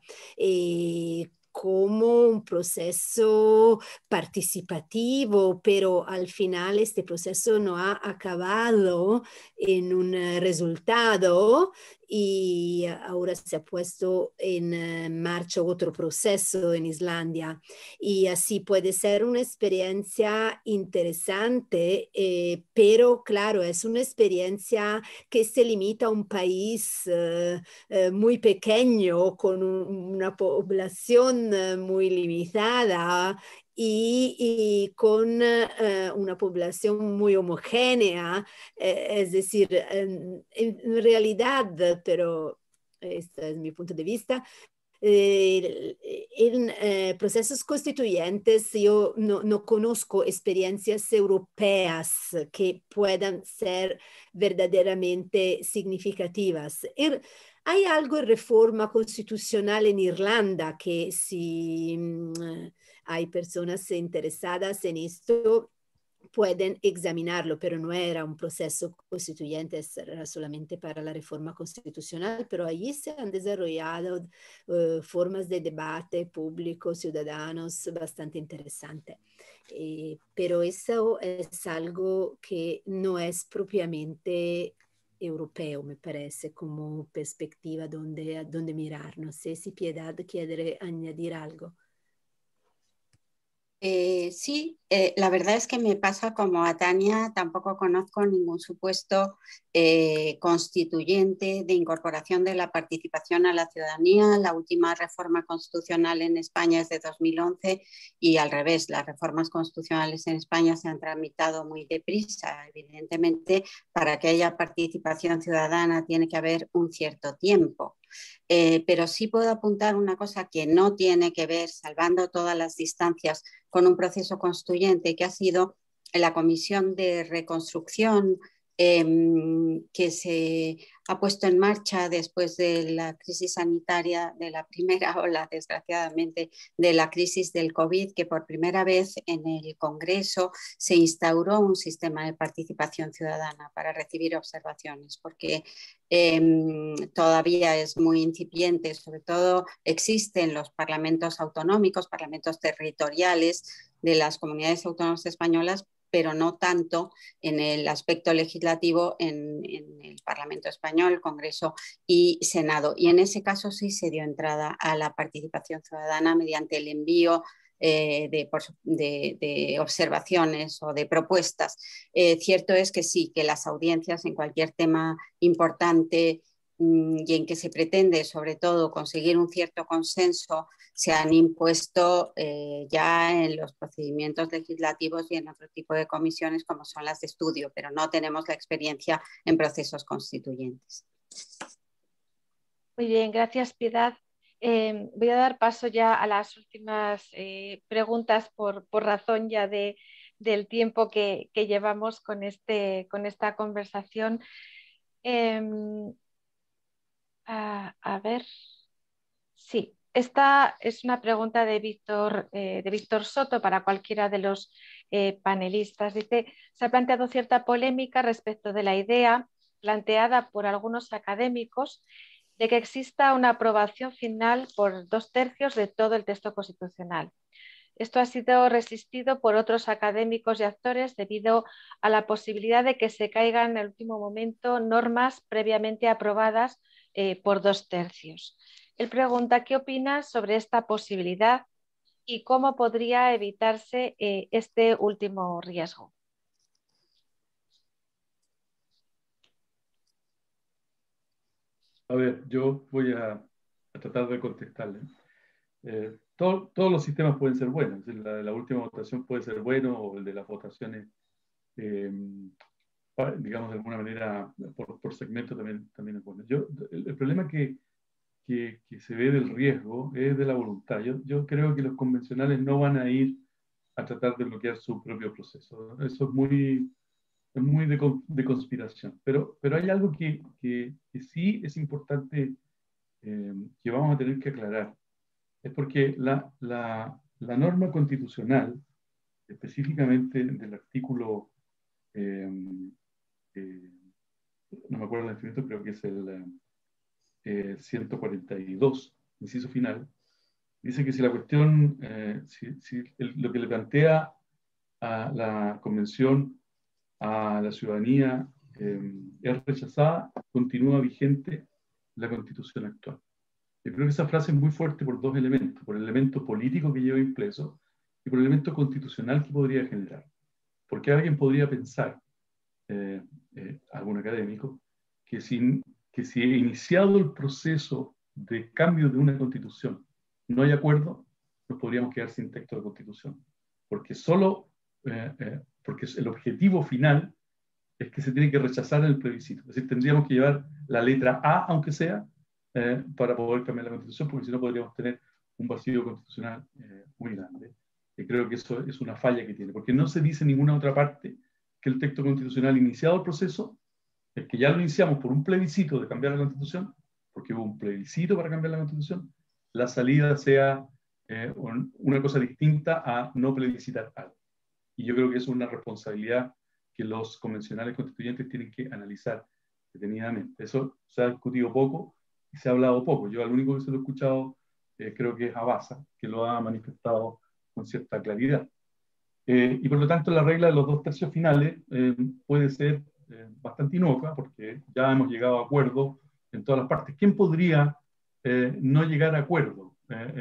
como un proceso participativo, pero al final este proceso no ha acabado en un resultado y ahora se ha puesto en marcha otro proceso en Islandia. Y así puede ser una experiencia interesante, pero claro, es una experiencia que se limita a un país muy pequeño, con una población muy limitada y con una población muy homogénea, es decir, en realidad, pero este es mi punto de vista, en procesos constituyentes yo no conozco experiencias europeas que puedan ser verdaderamente significativas. Hay algo en reforma constitucional en Irlanda que si hay personas interesadas en esto pueden examinarlo, pero no era un proceso constituyente, era solamente para la reforma constitucional, pero allí se han desarrollado formas de debate público, ciudadanos, bastante interesante. Pero eso es algo que no es propiamente europeo, me parece, como perspectiva donde mirar. No sé si Piedad quiere añadir algo. Sí, la verdad es que me pasa como a Tania, tampoco conozco ningún supuesto constituyente de incorporación de la participación a la ciudadanía. La última reforma constitucional en España es de 2011 y al revés, las reformas constitucionales en España se han tramitado muy deprisa. Evidentemente, para que haya participación ciudadana tiene que haber un cierto tiempo. Pero sí puedo apuntar una cosa que no tiene que ver, salvando todas las distancias, con un proceso constituyente, que ha sido la Comisión de Reconstrucción que se ha puesto en marcha después de la crisis sanitaria, de la primera ola, desgraciadamente, de la crisis del COVID, que por primera vez en el Congreso se instauró un sistema de participación ciudadana para recibir observaciones, porque todavía es muy incipiente, sobre todo existen los parlamentos autonómicos, parlamentos territoriales de las comunidades autónomas españolas, pero no tanto en el aspecto legislativo en el Parlamento Español, Congreso y Senado. Y en ese caso sí se dio entrada a la participación ciudadana mediante el envío de observaciones o de propuestas. Cierto es que sí, que las audiencias en cualquier tema importante y en que se pretende sobre todo conseguir un cierto consenso se han impuesto ya en los procedimientos legislativos y en otro tipo de comisiones como son las de estudio, pero no tenemos la experiencia en procesos constituyentes. Muy bien, gracias, Piedad. Voy a dar paso ya a las últimas preguntas por razón ya del tiempo que llevamos con esta conversación. A ver, sí, esta es una pregunta de Víctor Soto para cualquiera de los panelistas. Dice, se ha planteado cierta polémica respecto de la idea planteada por algunos académicos de que exista una aprobación final por 2/3 de todo el texto constitucional. Esto ha sido resistido por otros académicos y actores debido a la posibilidad de que se caigan en el último momento normas previamente aprobadas por 2/3. Él pregunta, ¿qué opinas sobre esta posibilidad y cómo podría evitarse este último riesgo? A ver, yo voy a tratar de contestarle. Todos los sistemas pueden ser buenos. La última votación puede ser bueno, o el de las votaciones, digamos, de alguna manera, por segmento también es bueno. El problema que se ve del riesgo es de la voluntad. Yo creo que los convencionales no van a ir a tratar de bloquear su propio proceso. Eso es muy de conspiración. Pero hay algo que sí es importante, que vamos a tener que aclarar. Es porque la norma constitucional, específicamente del artículo, no me acuerdo del infinito, creo que es el 142, inciso final, dice que si la cuestión, lo que le plantea a la Convención a la ciudadanía es rechazada, continúa vigente la Constitución actual. Yo creo que esa frase es muy fuerte por dos elementos, por el elemento político que lleva impreso y por el elemento constitucional que podría generar. Porque alguien podría pensar, algún académico, que si iniciado el proceso de cambio de una constitución no hay acuerdo, nos podríamos quedar sin texto de constitución. Porque porque el objetivo final es que se tiene que rechazar el plebiscito. Es decir, tendríamos que llevar la letra A, aunque sea, para poder cambiar la Constitución, porque si no podríamos tener un vacío constitucional muy grande. Y creo que eso es una falla que tiene, porque no se dice en ninguna otra parte que el texto constitucional iniciado el proceso, es que ya lo iniciamos por un plebiscito de cambiar la Constitución, porque hubo un plebiscito para cambiar la Constitución, la salida sea una cosa distinta a no plebiscitar algo. Y yo creo que es una responsabilidad que los convencionales constituyentes tienen que analizar detenidamente. Eso se ha discutido poco y se ha hablado poco. Yo al único que se lo he escuchado creo que es a Baza, que lo ha manifestado con cierta claridad. Y por lo tanto la regla de los 2/3 finales puede ser bastante inocua, porque ya hemos llegado a acuerdos en todas las partes. ¿Quién podría no llegar a acuerdo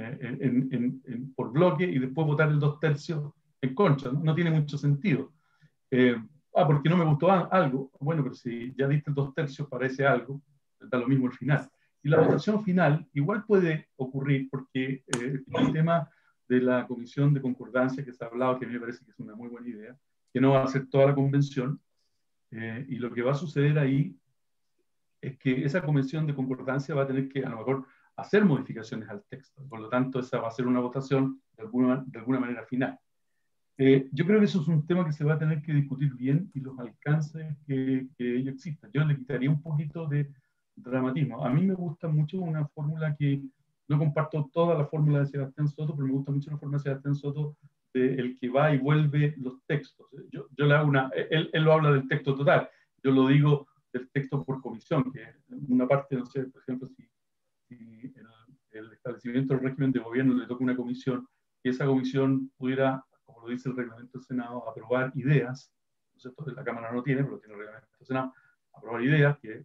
por bloque y después votar el 2/3 en contra? No tiene mucho sentido. Porque no me gustó algo. Bueno, pero si ya diste el 2/3 para ese algo, da lo mismo el final. Y la votación final igual puede ocurrir, porque el tema de la comisión de concordancia que se ha hablado, que a mí me parece que es una muy buena idea, que no va a ser toda la convención, y lo que va a suceder ahí es que esa comisión de concordancia va a tener que a lo mejor hacer modificaciones al texto. Por lo tanto, esa va a ser una votación de alguna manera final. Yo creo que eso es un tema que se va a tener que discutir bien y los alcances que ello exista. Yo le quitaría un poquito de dramatismo. A mí me gusta mucho una fórmula que no comparto toda la fórmula de Sebastián Soto, pero me gusta mucho la fórmula de Sebastián Soto de el que va y vuelve los textos. Yo le hago él lo habla del texto total, yo lo digo del texto por comisión, que una parte, no sé, por ejemplo, si el establecimiento del régimen de gobierno le toca una comisión, que esa comisión pudiera, como lo dice el reglamento del Senado, aprobar ideas, ¿no es cierto? La Cámara no tiene, pero tiene el reglamento del Senado, aprobar ideas que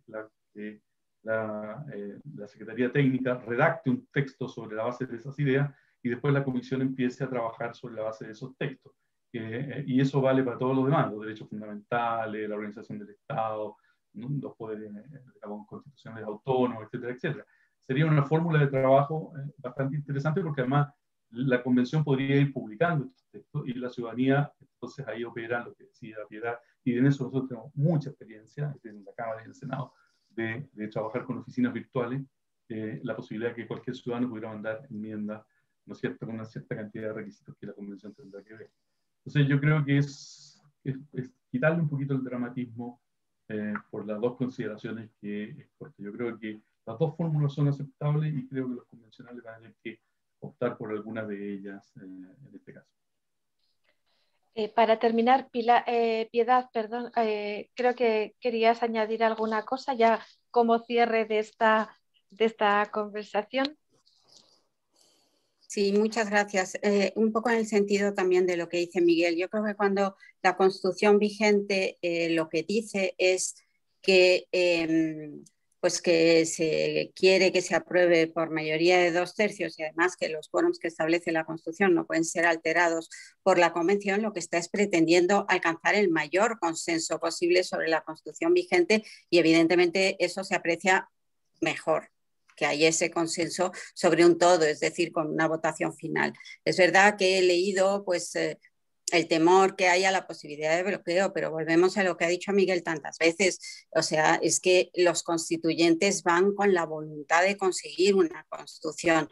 la Secretaría Técnica redacte un texto sobre la base de esas ideas y después la comisión empiece a trabajar sobre la base de esos textos. Y eso vale para todos los demás, los derechos fundamentales, la organización del Estado, ¿no? Los poderes, digamos, constitucionales autónomos, etcétera, etcétera. Sería una fórmula de trabajo bastante interesante porque además la convención podría ir publicando estos textos y la ciudadanía entonces ahí opera lo que decía Piedad, y en eso nosotros tenemos mucha experiencia en la Cámara y en el Senado de trabajar con oficinas virtuales, la posibilidad de que cualquier ciudadano pudiera mandar enmiendas, ¿no es cierto?, con una cierta cantidad de requisitos que la convención tendrá que ver. Entonces yo creo que es quitarle un poquito el dramatismo por las dos consideraciones que exporto. Yo creo que las dos fórmulas son aceptables y creo que los convencionales van a tener que optar por alguna de ellas en este caso. Para terminar, Piedad, perdón, creo que querías añadir alguna cosa ya como cierre de esta conversación. Sí, muchas gracias. Un poco en el sentido también de lo que dice Miguel. Yo creo que cuando la Constitución vigente lo que dice es que, pues que se quiere que se apruebe por mayoría de 2/3 y además que los quórums que establece la Constitución no pueden ser alterados por la Convención, lo que está es pretendiendo alcanzar el mayor consenso posible sobre la Constitución vigente y evidentemente eso se aprecia mejor que hay ese consenso sobre un todo, es decir, con una votación final. Es verdad que he leído pues, el temor que hay a la posibilidad de bloqueo, pero volvemos a lo que ha dicho Miguel tantas veces, o sea, es que los constituyentes van con la voluntad de conseguir una constitución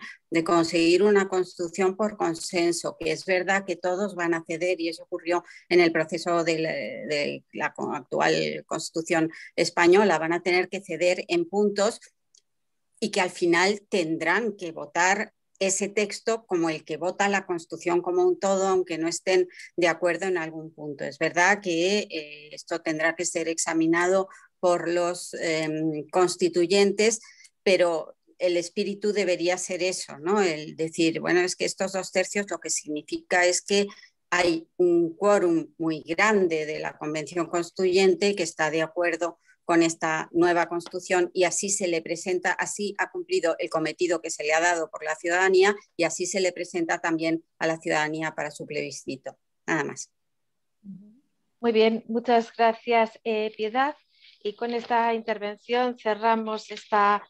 por consenso, que es verdad que todos van a ceder y eso ocurrió en el proceso de la actual constitución española, van a tener que ceder en puntos y que al final tendrán que votar ese texto como el que vota la Constitución como un todo, aunque no estén de acuerdo en algún punto. Es verdad que esto tendrá que ser examinado por los constituyentes, pero el espíritu debería ser eso, ¿no? El decir, bueno, es que estos 2/3 lo que significa es que hay un quórum muy grande de la Convención Constituyente que está de acuerdo con esta nueva Constitución y así se le presenta, así ha cumplido el cometido que se le ha dado por la ciudadanía y así se le presenta también a la ciudadanía para su plebiscito. Nada más. Muy bien, muchas gracias, Piedad. Y con esta intervención cerramos esta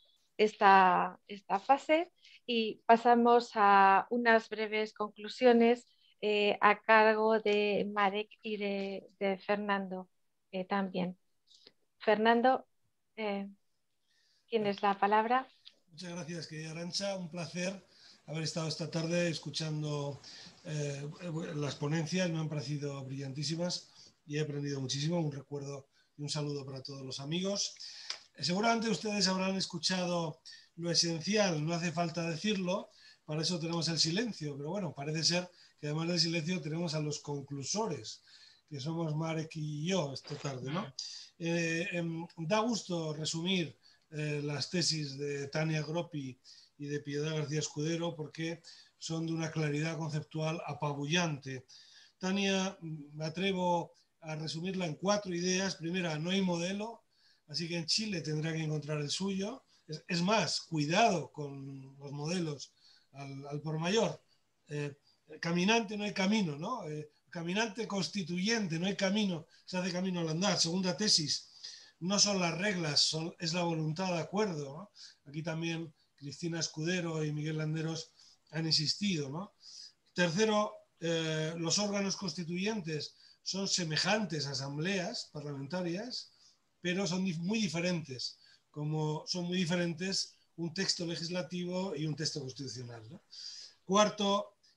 fase y pasamos a unas breves conclusiones a cargo de Marek y de Fernando también. Fernando, tienes la palabra. Muchas gracias, querida Arantxa. Un placer haber estado esta tarde escuchando las ponencias. Me han parecido brillantísimas y he aprendido muchísimo. Un recuerdo y un saludo para todos los amigos. Seguramente ustedes habrán escuchado lo esencial, no hace falta decirlo, para eso tenemos el silencio, pero bueno, parece ser que además del silencio tenemos a los conclusores, que somos Marek y yo esta tarde, ¿no? Da gusto resumir las tesis de Tania Groppi y de Piedad García Escudero porque son de una claridad conceptual apabullante. Tania, me atrevo a resumirla en 4 ideas. Primera, no hay modelo, así que en Chile tendrá que encontrar el suyo. Es más, cuidado con los modelos al por mayor. Caminante no hay camino, ¿no? Caminante constituyente, no hay camino, se hace camino al andar. Segunda tesis, no son las reglas, es la voluntad de acuerdo, ¿no? Aquí también Cristina Escudero y Miguel Landeros han insistido, ¿no? Tercero, los órganos constituyentes son semejantes a asambleas parlamentarias, pero son muy diferentes, como son muy diferentes un texto legislativo y un texto constitucional, ¿no? Cuarto,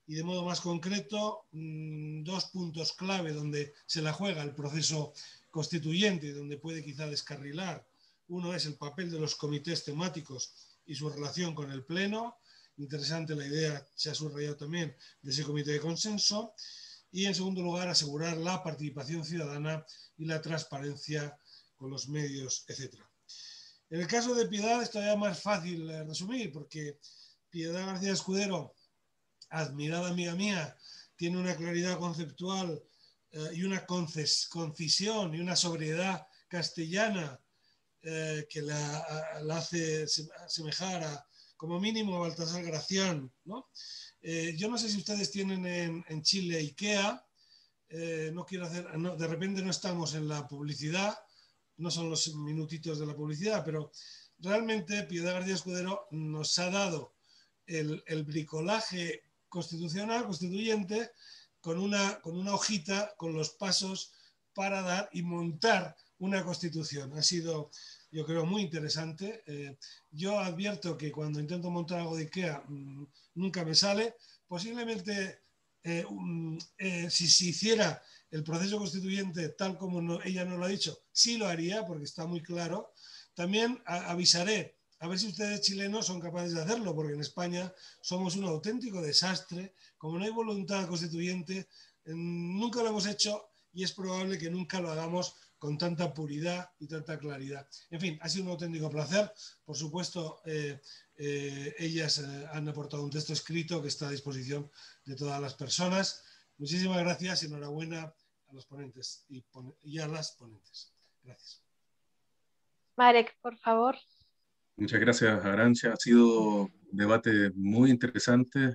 y de modo más concreto 2 puntos clave donde se la juega el proceso constituyente, donde puede quizá descarrilar. Uno es el papel de los comités temáticos y su relación con el Pleno. Interesante la idea, se ha subrayado también, de ese comité de consenso. Y en segundo lugar, asegurar la participación ciudadana y la transparencia con los medios, etc. En el caso de Piedad es todavía más fácil resumir, porque Piedad García Escudero, admirada amiga mía, tiene una claridad conceptual y una concisión y una sobriedad castellana que la hace asemejar a, como mínimo, a Baltasar Gracián, ¿no? Yo no sé si ustedes tienen en Chile IKEA, no quiero hacer, no, de repente no estamos en la publicidad, no son los minutitos de la publicidad, pero realmente Piedad García Escudero nos ha dado el bricolaje constitucional, constituyente, con una hojita, con los pasos para dar y montar una constitución. Ha sido, yo creo, muy interesante. Yo advierto que cuando intento montar algo de IKEA nunca me sale. Posiblemente si se hiciera el proceso constituyente tal como ella nos lo ha dicho, sí lo haría, porque está muy claro. También avisaré, a ver si ustedes chilenos son capaces de hacerlo, porque en España somos un auténtico desastre. Como no hay voluntad constituyente, nunca lo hemos hecho y es probable que nunca lo hagamos con tanta puridad y tanta claridad. En fin, ha sido un auténtico placer. Por supuesto, ellas han aportado un texto escrito que está a disposición de todas las personas. Muchísimas gracias y enhorabuena a los ponentes y a las ponentes. Gracias. Marek, por favor. Muchas gracias, Arantxa. Ha sido un debate muy interesante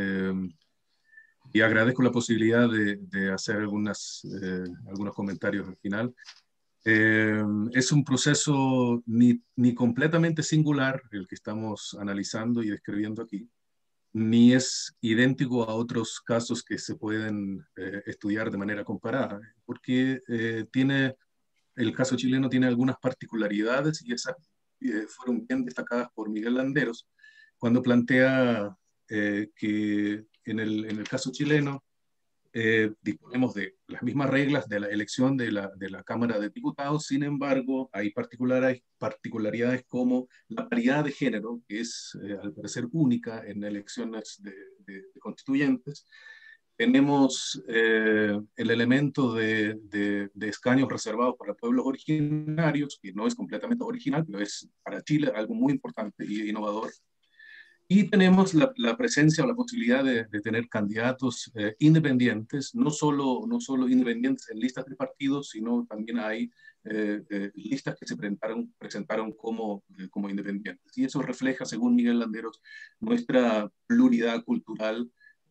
y agradezco la posibilidad de hacer algunos comentarios al final. Es un proceso ni completamente singular el que estamos analizando y describiendo aquí, ni es idéntico a otros casos que se pueden estudiar de manera comparada, porque el caso chileno tiene algunas particularidades y esas fueron bien destacadas por Miguel Landeros cuando plantea que en el caso chileno disponemos de las mismas reglas de la elección de la Cámara de Diputados. Sin embargo, hay particularidades como la paridad de género, que es al parecer única en elecciones de constituyentes. Tenemos el elemento de escaños reservados para pueblos originarios, que no es completamente original, pero es para Chile algo muy importante y innovador. Y tenemos la presencia o la posibilidad de tener candidatos independientes, no solo independientes en listas de partidos, sino también hay listas que se presentaron como independientes. Y eso refleja, según Miguel Landeros, nuestra pluralidad cultural,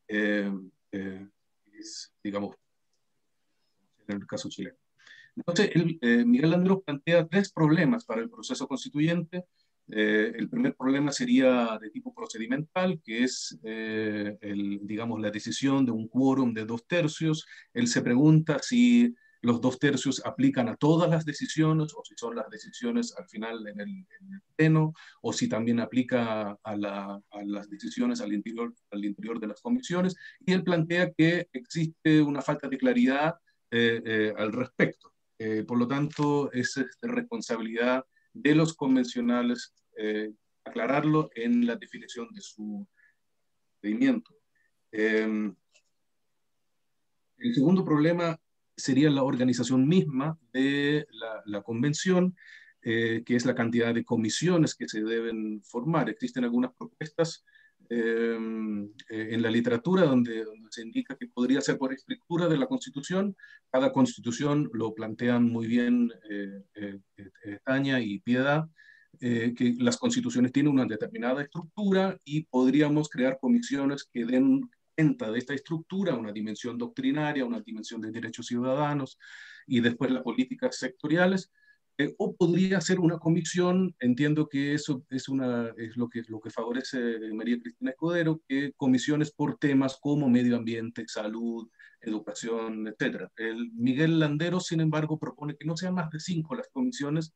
digamos, en el caso chileno. Entonces, Miguel Landeros plantea 3 problemas para el proceso constituyente. El primer problema sería de tipo procedimental, que es, digamos, la decisión de un quórum de 2/3. Él se pregunta si los 2/3 aplican a todas las decisiones, o si son las decisiones al final en el pleno, o si también aplica a las decisiones al interior de las comisiones. Y él plantea que existe una falta de claridad al respecto. Por lo tanto, es responsabilidad de los convencionales aclararlo en la definición de su procedimiento. El segundo problema sería la organización misma de la convención, que es la cantidad de comisiones que se deben formar. Existen algunas propuestas en la literatura donde se indica que podría ser por estructura de la Constitución. Cada Constitución lo plantean muy bien Tania y Piedad, que las constituciones tienen una determinada estructura y podríamos crear comisiones que den cuenta de esta estructura, una dimensión doctrinaria, una dimensión de derechos ciudadanos y después las políticas sectoriales. O podría ser una comisión, entiendo que eso es lo que favorece María Cristina Escudero, que comisiones por temas como medio ambiente, salud, educación, etc. Miguel Landeros, sin embargo, propone que no sean más de 5 las comisiones,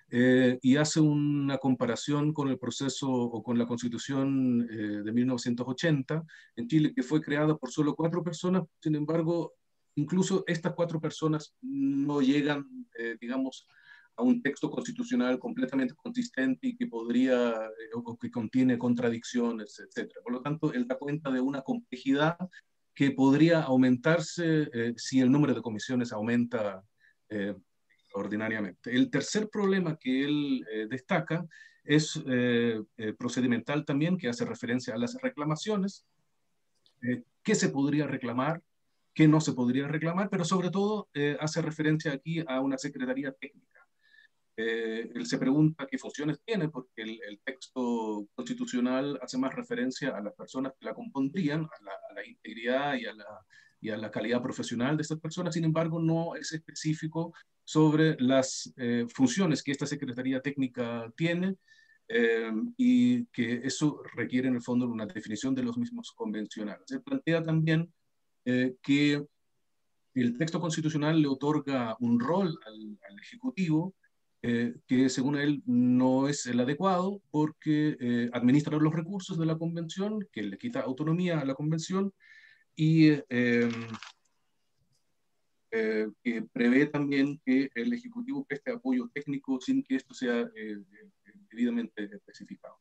y hace una comparación con el proceso o con la Constitución de 1980 en Chile, que fue creada por solo 4 personas. Sin embargo, incluso estas 4 personas no llegan, digamos, a un texto constitucional completamente consistente y que podría, o que contiene contradicciones, etc. Por lo tanto, él da cuenta de una complejidad que podría aumentarse si el número de comisiones aumenta extraordinariamente. El tercer problema que él destaca es procedimental también, que hace referencia a las reclamaciones. ¿Qué se podría reclamar? ¿Qué no se podría reclamar? Pero sobre todo hace referencia aquí a una secretaría técnica. Él se pregunta qué funciones tiene, porque el texto constitucional hace más referencia a las personas que la compondrían, a la integridad y a la calidad profesional de estas personas. Sin embargo, no es específico sobre las funciones que esta Secretaría Técnica tiene, y que eso requiere en el fondo una definición de los mismos convencionales. Se plantea también que el texto constitucional le otorga un rol al Ejecutivo, que según él no es el adecuado, porque administra los recursos de la convención, que le quita autonomía a la convención, y que prevé también que el Ejecutivo preste apoyo técnico sin que esto sea debidamente especificado.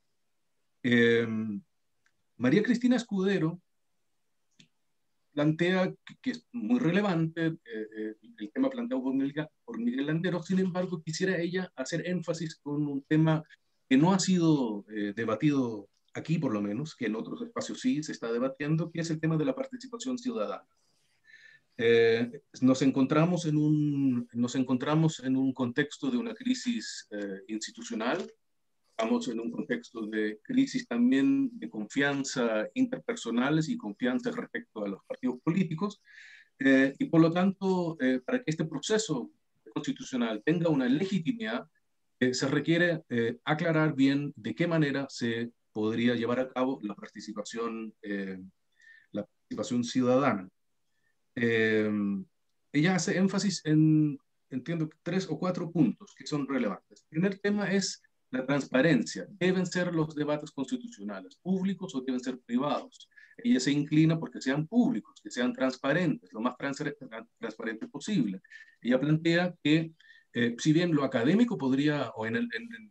María Cristina Escudero plantea que es muy relevante el tema planteado por Miguel Landero. Sin embargo, quisiera ella hacer énfasis con un tema que no ha sido debatido aquí, por lo menos, que en otros espacios sí se está debatiendo, que es el tema de la participación ciudadana. Nos encontramos en un contexto de una crisis institucional. Estamos en un contexto de crisis también de confianza interpersonales y confianza respecto a los partidos políticos, y por lo tanto, para que este proceso constitucional tenga una legitimidad, se requiere aclarar bien de qué manera se podría llevar a cabo la participación ciudadana. Ella hace énfasis en, entiendo, 3 o 4 puntos que son relevantes. El primer tema es la transparencia. ¿Deben ser los debates constitucionales públicos o deben ser privados? Ella se inclina porque sean públicos, que sean transparentes, lo más transparente posible. Ella plantea que, si bien lo académico podría, o en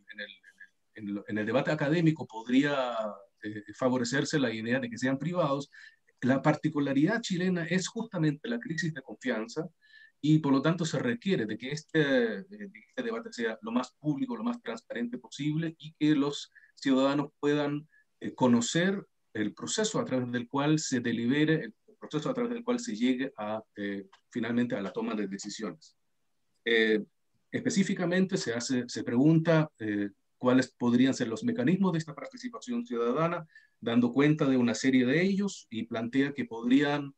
el debate académico podría favorecerse la idea de que sean privados, la particularidad chilena es justamente la crisis de confianza, y por lo tanto se requiere de que este debate sea lo más público, lo más transparente posible, y que los ciudadanos puedan conocer el proceso a través del cual se delibere, el proceso a través del cual se llegue finalmente a la toma de decisiones. Específicamente se pregunta cuáles podrían ser los mecanismos de esta participación ciudadana, dando cuenta de una serie de ellos, y plantea que podrían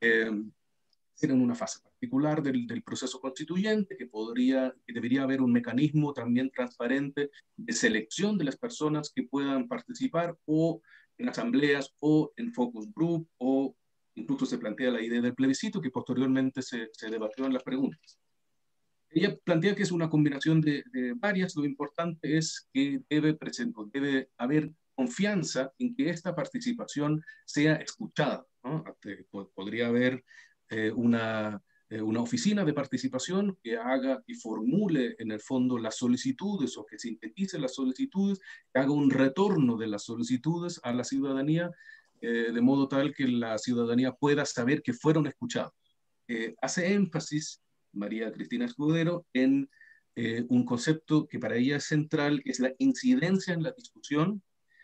ser en una fase particular del proceso constituyente, que debería haber un mecanismo también transparente de selección de las personas que puedan participar, o en asambleas, o en focus group, o incluso se plantea la idea del plebiscito, que posteriormente se debatió en las preguntas. Ella plantea que es una combinación de varias. Lo importante es que debe haber confianza en que esta participación sea escuchada, ¿no? Podría haber una oficina de participación que haga y formule en el fondo las solicitudes, o que sintetice las solicitudes, que haga un retorno de las solicitudes a la ciudadanía, de modo tal que la ciudadanía pueda saber que fueron escuchados. Hace énfasis María Cristina Escudero en un concepto que para ella es central, que es la incidencia en la discusión.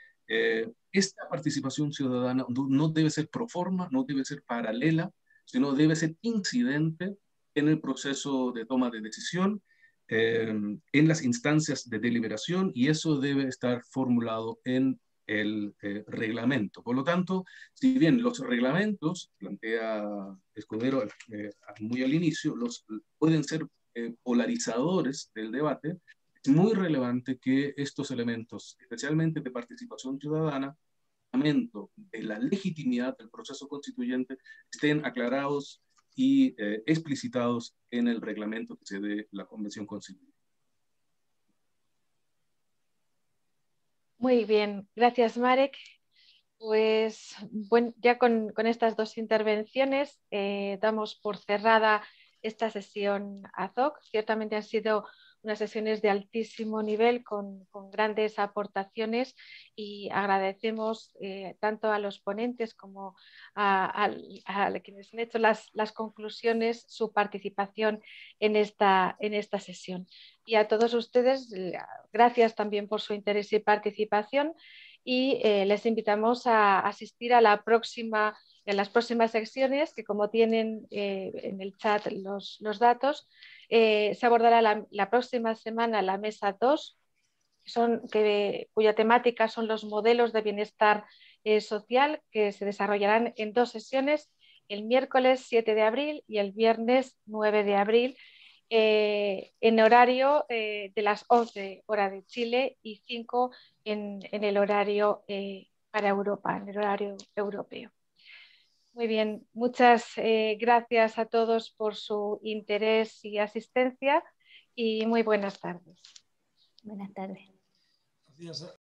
Esta participación ciudadana no debe ser pro forma, no debe ser paralela, sino debe ser incidente en el proceso de toma de decisión, en las instancias de deliberación, y eso debe estar formulado en el reglamento. Por lo tanto, si bien los reglamentos, plantea Escudero muy al inicio, pueden ser polarizadores del debate, es muy relevante que estos elementos, especialmente de participación ciudadana, de la legitimidad del proceso constituyente, estén aclarados y explicitados en el reglamento que se dé la Convención Constituyente. Muy bien, gracias Marek. Pues bueno, ya con estas dos intervenciones damos por cerrada esta sesión AZOC. Ciertamente han sido unas sesiones de altísimo nivel con grandes aportaciones y agradecemos tanto a los ponentes como a quienes han hecho las conclusiones su participación en esta sesión. Y a todos ustedes, gracias también por su interés y participación. Y les invitamos a asistir a en las próximas secciones, que como tienen en el chat los datos, se abordará la próxima semana la mesa 2, cuya temática son los modelos de bienestar social, que se desarrollarán en 2 sesiones, el miércoles 7 de abril y el viernes 9 de abril, en horario de las 11 horas de Chile y 5 en el horario para Europa, en el horario europeo. Muy bien, muchas gracias a todos por su interés y asistencia y muy buenas tardes. Buenas tardes. Gracias.